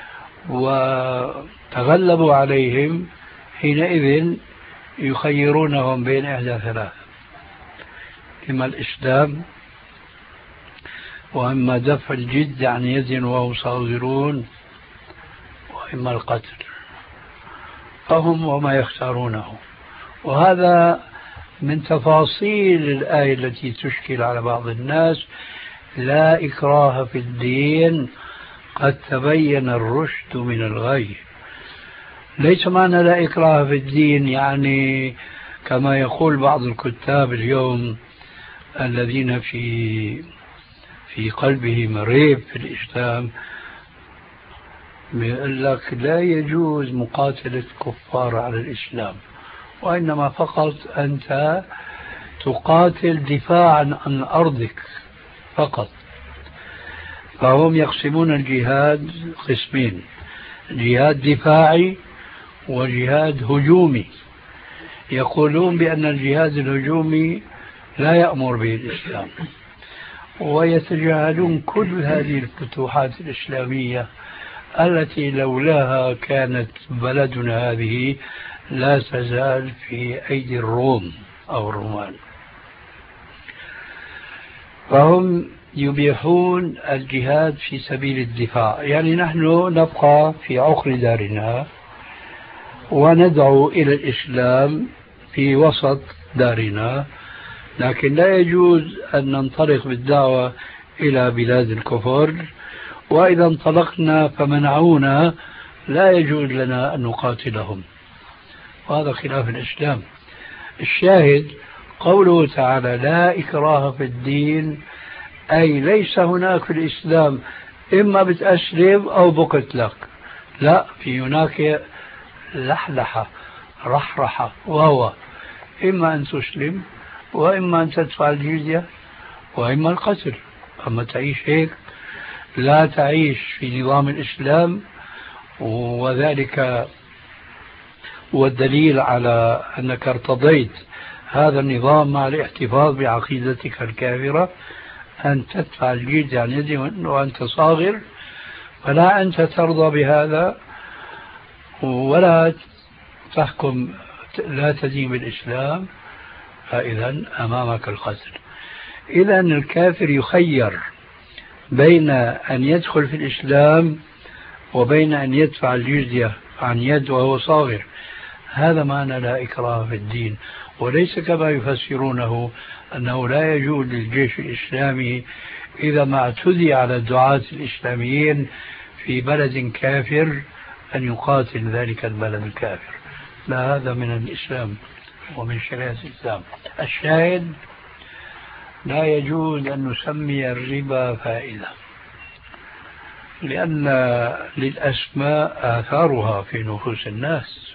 وتغلبوا عليهم، حينئذ يخيرونهم بين إحدى ثلاث: إما الإسلام، وإما دفع الجد عن يد وهم صاغرون، وإما القتل. فهم وما يختارونه. وهذا من تفاصيل الآية التي تشكل على بعض الناس: لا إكراه في الدين قد تبين الرشد من الغي. ليس معنى لا إكراه في الدين يعني كما يقول بعض الكتاب اليوم الذين في في قلبهم ريب في الإسلام، يقول لك لا يجوز مقاتلة كفار على الإسلام، وإنما فقط أنت تقاتل دفاعا عن أرضك فقط. فهم يقسمون الجهاد قسمين: جهاد دفاعي وجهاد هجومي. يقولون بأن الجهاد الهجومي لا يأمر به الإسلام، ويتجاهلون كل هذه الفتوحات الإسلامية التي لولاها كانت بلدنا هذه لا تزال في أيدي الروم أو الرومان. فهم يبيحون الجهاد في سبيل الدفاع، يعني نحن نبقى في عقر دارنا وندعو إلى الإسلام في وسط دارنا، لكن لا يجوز أن ننطلق بالدعوة إلى بلاد الكفر، وإذا انطلقنا فمنعونا لا يجوز لنا أن نقاتلهم. وهذا خلاف الإسلام. الشاهد قوله تعالى: لا إكراه في الدين، أي ليس هناك في الإسلام إما بتأسلم أو بقتلك، لا، في هناك لحلحة رحرحة، وهو إما أن تسلم وإما أن تدفع الجزية وإما القتل. أما تعيش هيك لا تعيش في نظام الإسلام، وذلك والدليل على أنك ارتضيت هذا النظام مع الاحتفاظ بعقيدتك الكافرة أن تدفع الجزية عن يد وأنت صاغر، فلا أنت ترضى بهذا ولا تحكم، لا تدين بالإسلام، فإذا أمامك القتل. إذا الكافر يخير بين أن يدخل في الإسلام وبين أن يدفع الجزية عن يد وهو صاغر. هذا معنى لا إكراه في الدين، وليس كما يفسرونه أنه لا يجوز للجيش الإسلامي إذا ما اعتدي على الدعاة الإسلاميين في بلد كافر أن يقاتل ذلك البلد الكافر. لا، هذا من الإسلام ومن شريعة الإسلام. الشاهد: لا يجوز أن نسمي الربا فائدة، لأن للأسماء آثارها في نفوس الناس،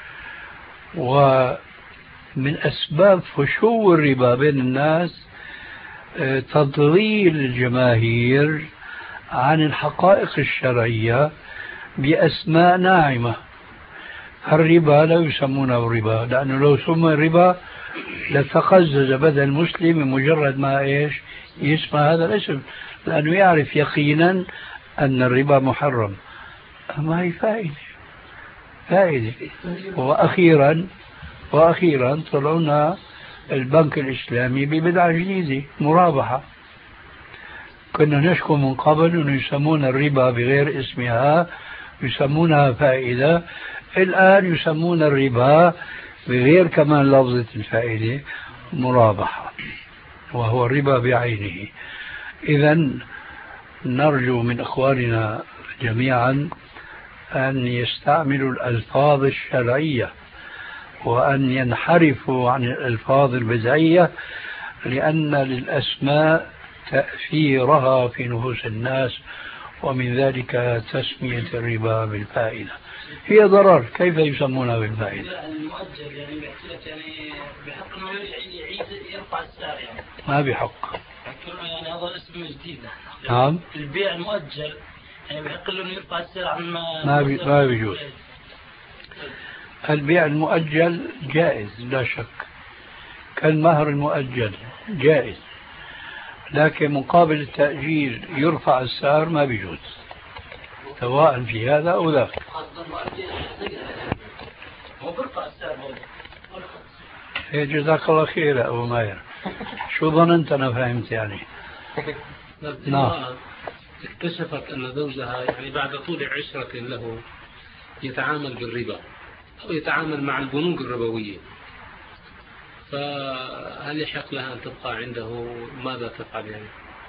ومن أسباب فشو الربا بين الناس تضليل الجماهير عن الحقائق الشرعية بأسماء ناعمة. الربا لا يسمونه ربا، لأنه لو سمي ربا لتقزز بدن المسلم مجرد ما إيش يسمع هذا الاسم، لأنه يعرف يقينا أن الربا محرم. ما هي فائدة فائدة. وأخيرا وأخيرا طلعنا البنك الإسلامي ببدعة جديدة، مرابحة. كنا نشكو من قبل أنه يسمون الربا بغير اسمها، يسمونها فائدة. الآن يسمون الربا بغير كمان لفظة الفائدة، مرابحة، وهو الربا بعينه. إذن نرجو من إخواننا جميعا أن يستعملوا الألفاظ الشرعية وأن ينحرفوا عن الألفاظ البدعية، لأن للأسماء تأثيرها في نفوس الناس، ومن ذلك تسمية الربا بالفائدة. هي ضرر، كيف يسمونها بالفائدة؟ المؤجل يعني بيحكي يعني بحق انه يعيد يرفع السعر يعني. ما بحق. يعني هذا الاسم جديد. نعم. البيع المؤجل يعني بحق له انه يرفع السعر عن ما ما بي ما بيجوز. البيع المؤجل جائز لا شك، كالمهر المؤجل جائز، لكن مقابل التأجيل يرفع السعر ما بيجوز، سواء في هذا أو ذاك. هي جزاك الله خير يا أبو ماير، شو ظننت أنا فهمت يعني؟ نعم. اكتشفت أن زوجها يعني بعد طول عشرة له يتعامل بالربا أو يتعامل مع البنوك الربوية، فهل يحق لها أن تبقى عنده؟ ماذا تفعل يعني؟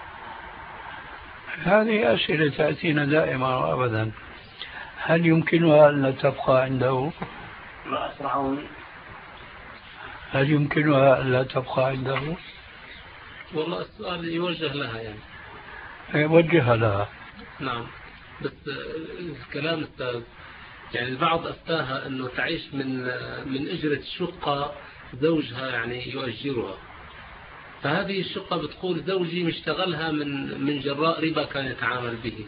هذه أسئلة تأتينا دائما وأبدا. هل يمكنها أن تبقى عنده؟ لا أسرعون. هل يمكنها أن لا تبقى عنده؟ والله السؤال يوجه لها يعني. يوجه لها. نعم، بس الكلام أستاذ يعني البعض أفتاها أنه تعيش من من أجرة شقة زوجها يعني يؤجرها، فهذه الشقة بتقول زوجي مشتغلها من من جراء ربا كان يتعامل به.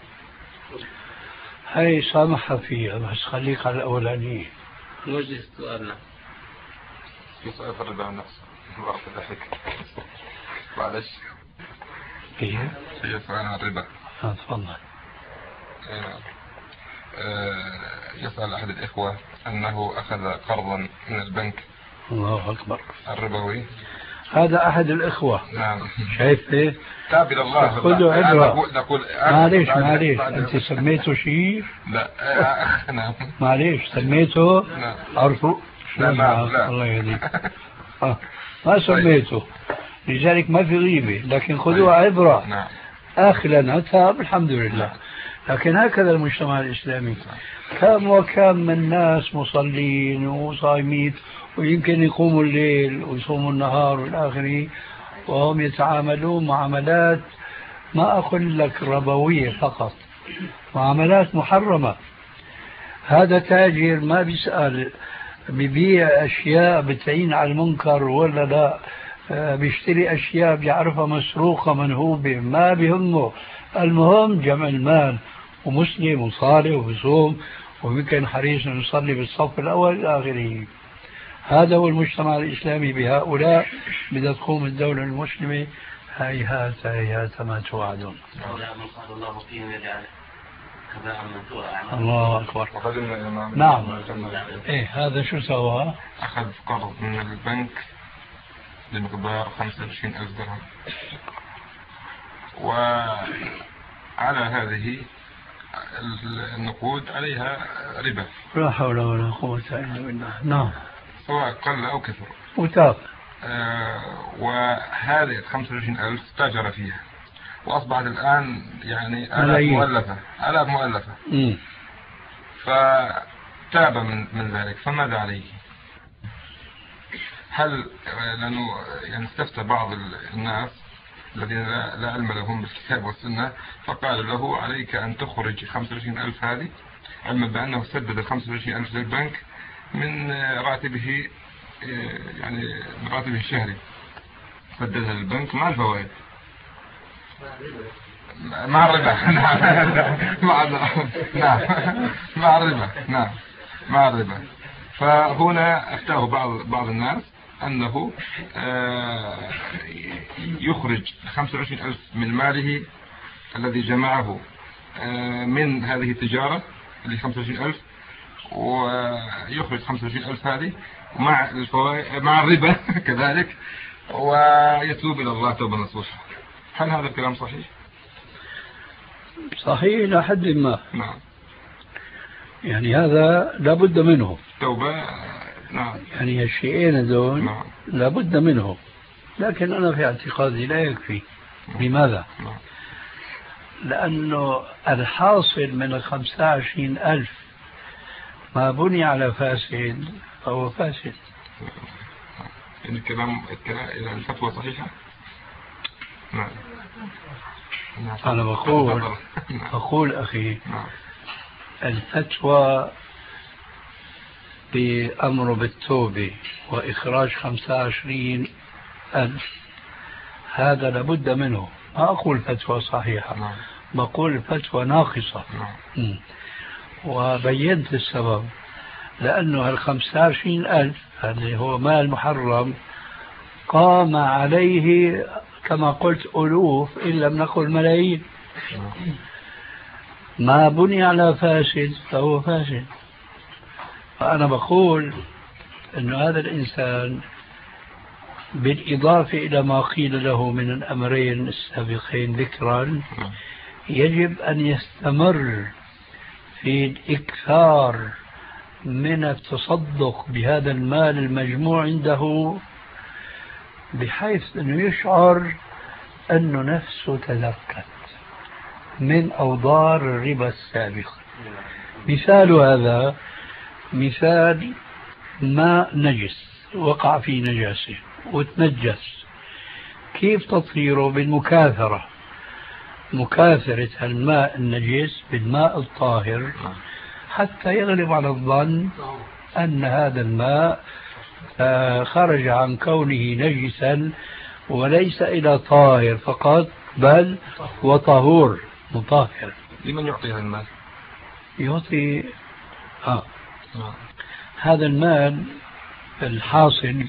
هاي سامحها فيها، بس خليك على الأولانية. نوجه السؤال. في سؤال في الربا نفسه بعض الضحك معلش. هي هي سؤال عن الربا. تفضل. يسأل أحد الإخوة أنه أخذ قرضا من البنك. الله أكبر. الربوي. هذا أحد الإخوة. نعم. شايف إيه؟ تاب إلى الله. خذوا عبرة. معليش معليش أنت سميته شيء؟ لا. نعم. معليش سميته؟ نعم. عرفوا؟ لا لا. الله يهديك. آه. ما سميته، لذلك ما في غيبة، لكن خذوها عبرة. نعم. آخلا تاب الحمد لله. لكن هكذا المجتمع الإسلامي، كم وكم من ناس مصلين وصايمين ويمكن يقوموا الليل ويصوموا النهار والآخرين، وهم يتعاملون معاملات ما أقول لك ربوية فقط، معاملات محرمة. هذا تاجر ما بيسأل ببيع أشياء بتعين على المنكر ولا لا، بيشتري أشياء بيعرفها مسروقة منهوبة، ما بيهمه، المهم جمع المال، ومسلم وصالح وبصوم ويمكن حريص أن يصلي بالصف الأول إلى آخره. هذا هو المجتمع الإسلامي. بهؤلاء بدها تقوم الدولة المسلمة. هيهات هيهات ما توعدون. الله أكبر. نعم. إيه هذا شو سوى؟ أخذ قرض من البنك بمقدار خمسة وعشرين ألف درهم، وعلى هذه النقود عليها ربا. لا حول ولا قوة إلا بالله. نعم. سواء قل أو كثر. وتاب. آه وهذه خمسة وعشرين ألف تاجر فيها، وأصبحت الآن يعني آلاف مؤلفة آلاف مؤلفة. م. فتاب من من ذلك، فماذا عليه؟ هل لأنه يعني استفتى بعض الناس الذين لا لا علم لهم بالكتاب والسنة، فقال له عليك أن تخرج خمسة وعشرين ألف هذه، علما بأنه سدد ال خمسة وعشرين ألف للبنك من راتبه، يعني من راتبه الشهري، سددها للبنك مع الفوائد مع الربا. مع نعم مع الربا نعم مع الربا. فهنا افتاه بعض بعض الناس أنه يخرج خمسة وعشرين ألف من ماله الذي جمعه من هذه التجارة اللي خمسة وعشرين ألف، ويخرج خمسة وعشرين ألف هذه مع الفوائد مع الربا كذلك، ويتوب إلى الله توبة نصوحة. هل هذا الكلام صحيح؟ صحيح إلى حد ما. نعم. يعني هذا لابد منه توبة. نعم. يعني الشيئين هذول نعم. لابد منه، لكن أنا في اعتقادي لا يكفي. نعم. لماذا؟ نعم. لأنه الحاصل من الخمسة وعشرين ألف ما بني على فاسد فهو فاسد. يعني الكلام الكلام الفتوى صحيحة؟ نعم. أنا بقول بقول أخي نعم. الفتوى بأمر بالتوبة وإخراج خمسة وعشرين ألف هذا لابد منه. ما أقول فتوى صحيحة. نعم. بقول فتوى ناقصة. نعم. وبينت السبب، لأنه الخمسة وعشرين ألف هذا هو مال محرم قام عليه كما قلت ألوف إن لم نقل ملايين. ما بني على فاسد فهو فاسد. فأنا بقول أن هذا الإنسان بالإضافة إلى ما قيل له من الأمرين السابقين ذكرا يجب أن يستمر في الإكثار من التصدق بهذا المال المجموع عنده، بحيث أنه يشعر أنه نفسه تزكت من أوضار الربا السابقة. مثال هذا مثال ماء نجس وقع في نجاسة وتنجس، كيف تطهيره؟ بالمكاثرة، مكاثرة الماء النجس بالماء الطاهر حتى يغلب على الظن أن هذا الماء خرج عن كونه نجسا وليس إلى طاهر فقط بل وطهور مطهر. لمن يعطي هذا المال؟ يعطي آه. هذا المال الحاصل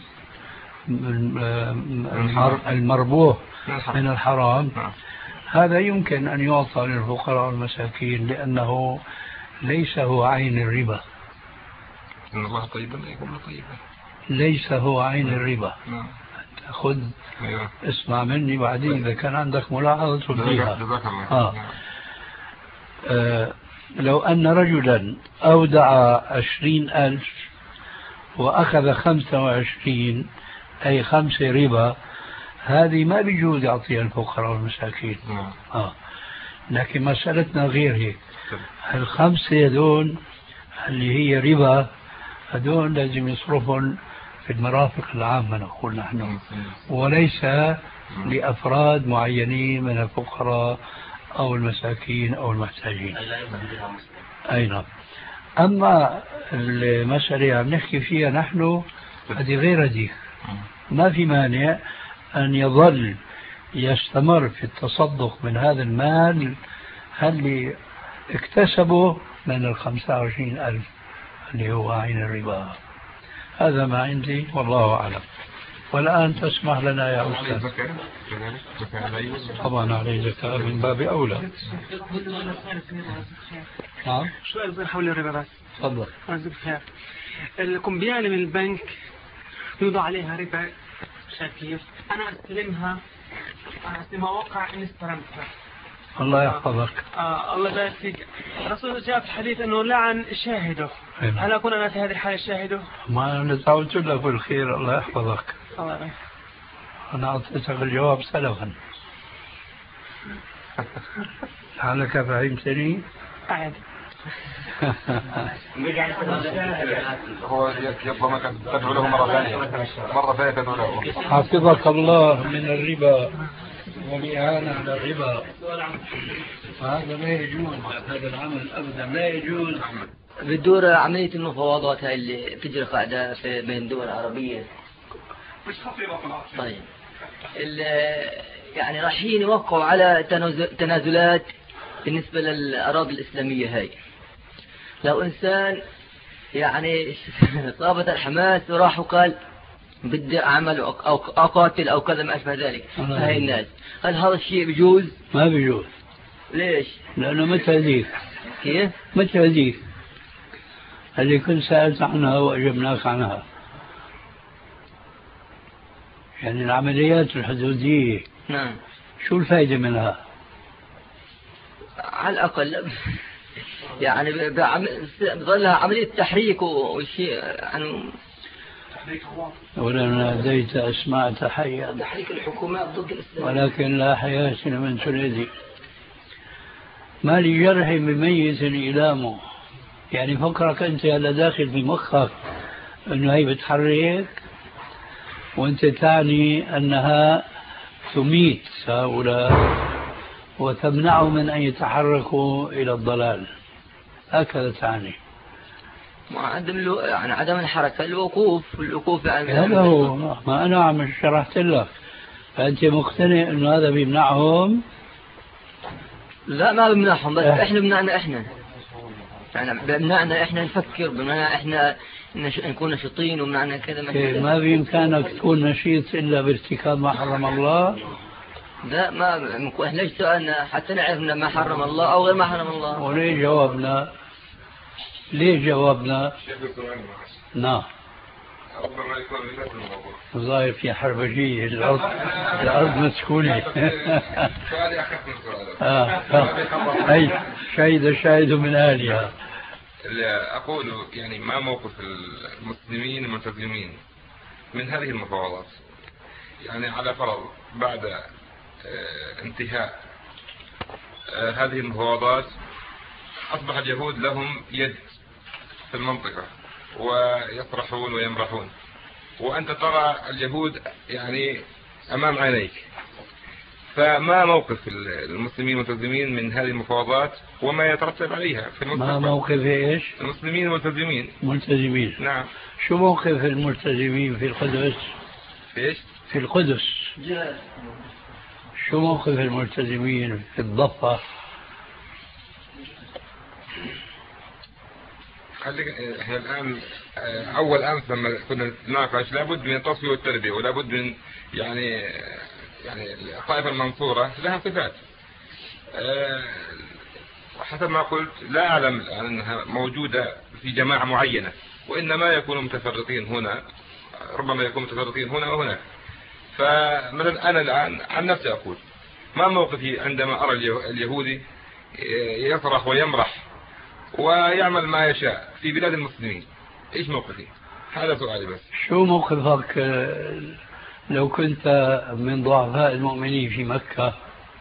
المربوح من الحرام هذا يمكن أن يعطى للفقراء والمساكين، لأنه ليس هو عين الربا. إن الله طيبا يقول طيبا. ليس هو عين الربا. نعم. خذ أيوة. اسمع مني بعدين إذا كان عندك ملاحظة تبديها. جزاك الله. آه. آه. لو أن رجلا أودع عشرين ألف وأخذ خمسة وعشرين أي خمسة ربا، هذه ما بيجوز يعطيها الفقراء والمساكين. آه. لكن مسألتنا غير هيك. الخمسة هذول اللي هي ربا هذول لازم يصرفون في المرافق العامة نقول نحن، وليس لأفراد معينين من الفقراء أو المساكين أو المحتاجين. أي نعم. أما المسألة عم نحكي فيها نحن هذه غير هذه، ما في مانع أن يظل يستمر في التصدق من هذا المال اللي اكتسبه من الخمسة وعشرين ألف اللي هو عين الربا. هذا ما عندي والله أعلم. والآن تسمح لنا يا أستاذ. طبعا عليه زكاة من باب أولى. نعم. سؤال حول الربا بس. تفضل. القنبية من البنك يوضع عليها ربا شاكير، أنا أستلمها في مواقع إني استلمتها. الله يحفظك. آه الله يبارك فيك. الرسول جاء في الحديث أنه لعن شاهده. هل أكون أنا في هذه الحالة شاهده؟ ما أنا دعوت لك بالخير. الله يحفظك. الله يبارك. أنا أعطيتك الجواب سلفا. لعلك فهمتني؟ أعد. هو يبقى ما كان تدعو له مرة ثانية مرة ثانية تدعو له. حفظك الله من الربا والإعانة على الربا هذا لا يجوز، هذا العمل أبدا لا يجوز. بتدور عملية المفاوضات هاي اللي بتجري قاعدة في بين الدول العربية. مش خطيرة في العصر. طيب يعني رايحين يوقعوا على تنازلات بالنسبة للأراضي الإسلامية هاي. لو إنسان يعني صابت الحماس وراح وقال بدي أعمل أو أقاتل أو كذا ما أشبه ذلك هاي الناس، هل هذا الشيء بيجوز؟ ما بيجوز. ليش؟ لأنه متى هذيك؟ كيف؟ متى هذيك؟ اللي كنت سألت عنها وأجبناك عنها. يعني العمليات الحدودية نعم شو الفائدة منها؟ على الأقل يعني بظلها عملية تحريك وشيء يعني ولو ناديت أسمعت حيا تحريك الحكومات ضد الإسلام، ولكن لا حياة من تنادي. ما لجرح بميت إلامه. يعني فكرك أنت هلا داخل في مخك أنه هي بتحرك وأنت تعني أنها تميت هؤلاء وتمنعهم من أن يتحركوا إلى الضلال، هكذا تعني. عدم يعني عدم الحركة، الوقوف الوقوف يعني هذا هو ما أنا عم شرحت لك. فأنت مقتنع أنه هذا بيمنعهم؟ لا ما بيمنعهم، بس إحنا بمنعنا إحنا، يعني بمنعنا إحنا نفكر، بمنعنا إحنا نكون نشيطين ومنعنا كذا ما كذا. ما بإمكانك تكون نشيط إلا بارتكاب ما حرم الله؟ لا ما إحنا ليش سؤالنا حتى نعرف ما حرم الله أو غير ما حرم الله. وليه جوابنا؟ ليه جوابنا؟ نعم الظاهر في حربجية الأرض الأرض مسكونة. أي شاهد شاهد من أهلها. أقول يعني ما موقف المسلمين الملتزمين من هذه المفاوضات؟ يعني على فرض بعد انتهاء هذه المفاوضات أصبح اليهود لهم يد في المنطقة ويطرحون ويمرحون، وأنت ترى اليهود يعني أمام عينيك، فما موقف المسلمين الملتزمين من هذه المفاوضات وما يترتب عليها في المستقبل؟ ما موقف إيش؟ المسلمين الملتزمين. ملتزمين. نعم. شو موقف الملتزمين في القدس؟ في إيش؟ في القدس. شو موقف الملتزمين في الضفة؟ احنا الآن أول أمس لما كنا نتناقش لابد من التصفية والتربية، ولابد من يعني يعني الطائفة المنصورة لها صفات. حسب ما قلت لا أعلم الآن أنها موجودة في جماعة معينة، وإنما يكونوا متفرقين هنا، ربما يكونوا متفرقين هنا وهنا. فمثلا أنا الآن عن نفسي أقول ما موقفي عندما أرى اليهودي يصرخ ويمرح ويعمل ما يشاء في بلاد المسلمين؟ إيش موقفي؟ هذا سؤالي بس. شو موقفك لو كنت من ضعفاء المؤمنين في مكة؟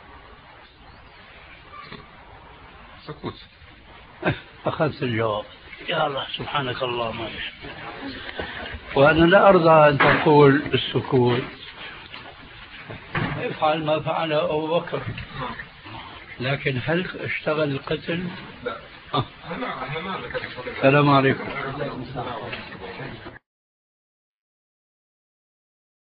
سكوت. أخذت الجواب. يا الله سبحانك اللهم. وأنا لا أرضى أن تقول السكوت. افعل ما فعل أبو بكر. لكن هل اشتغل القتل؟ لا. السلام عليكم.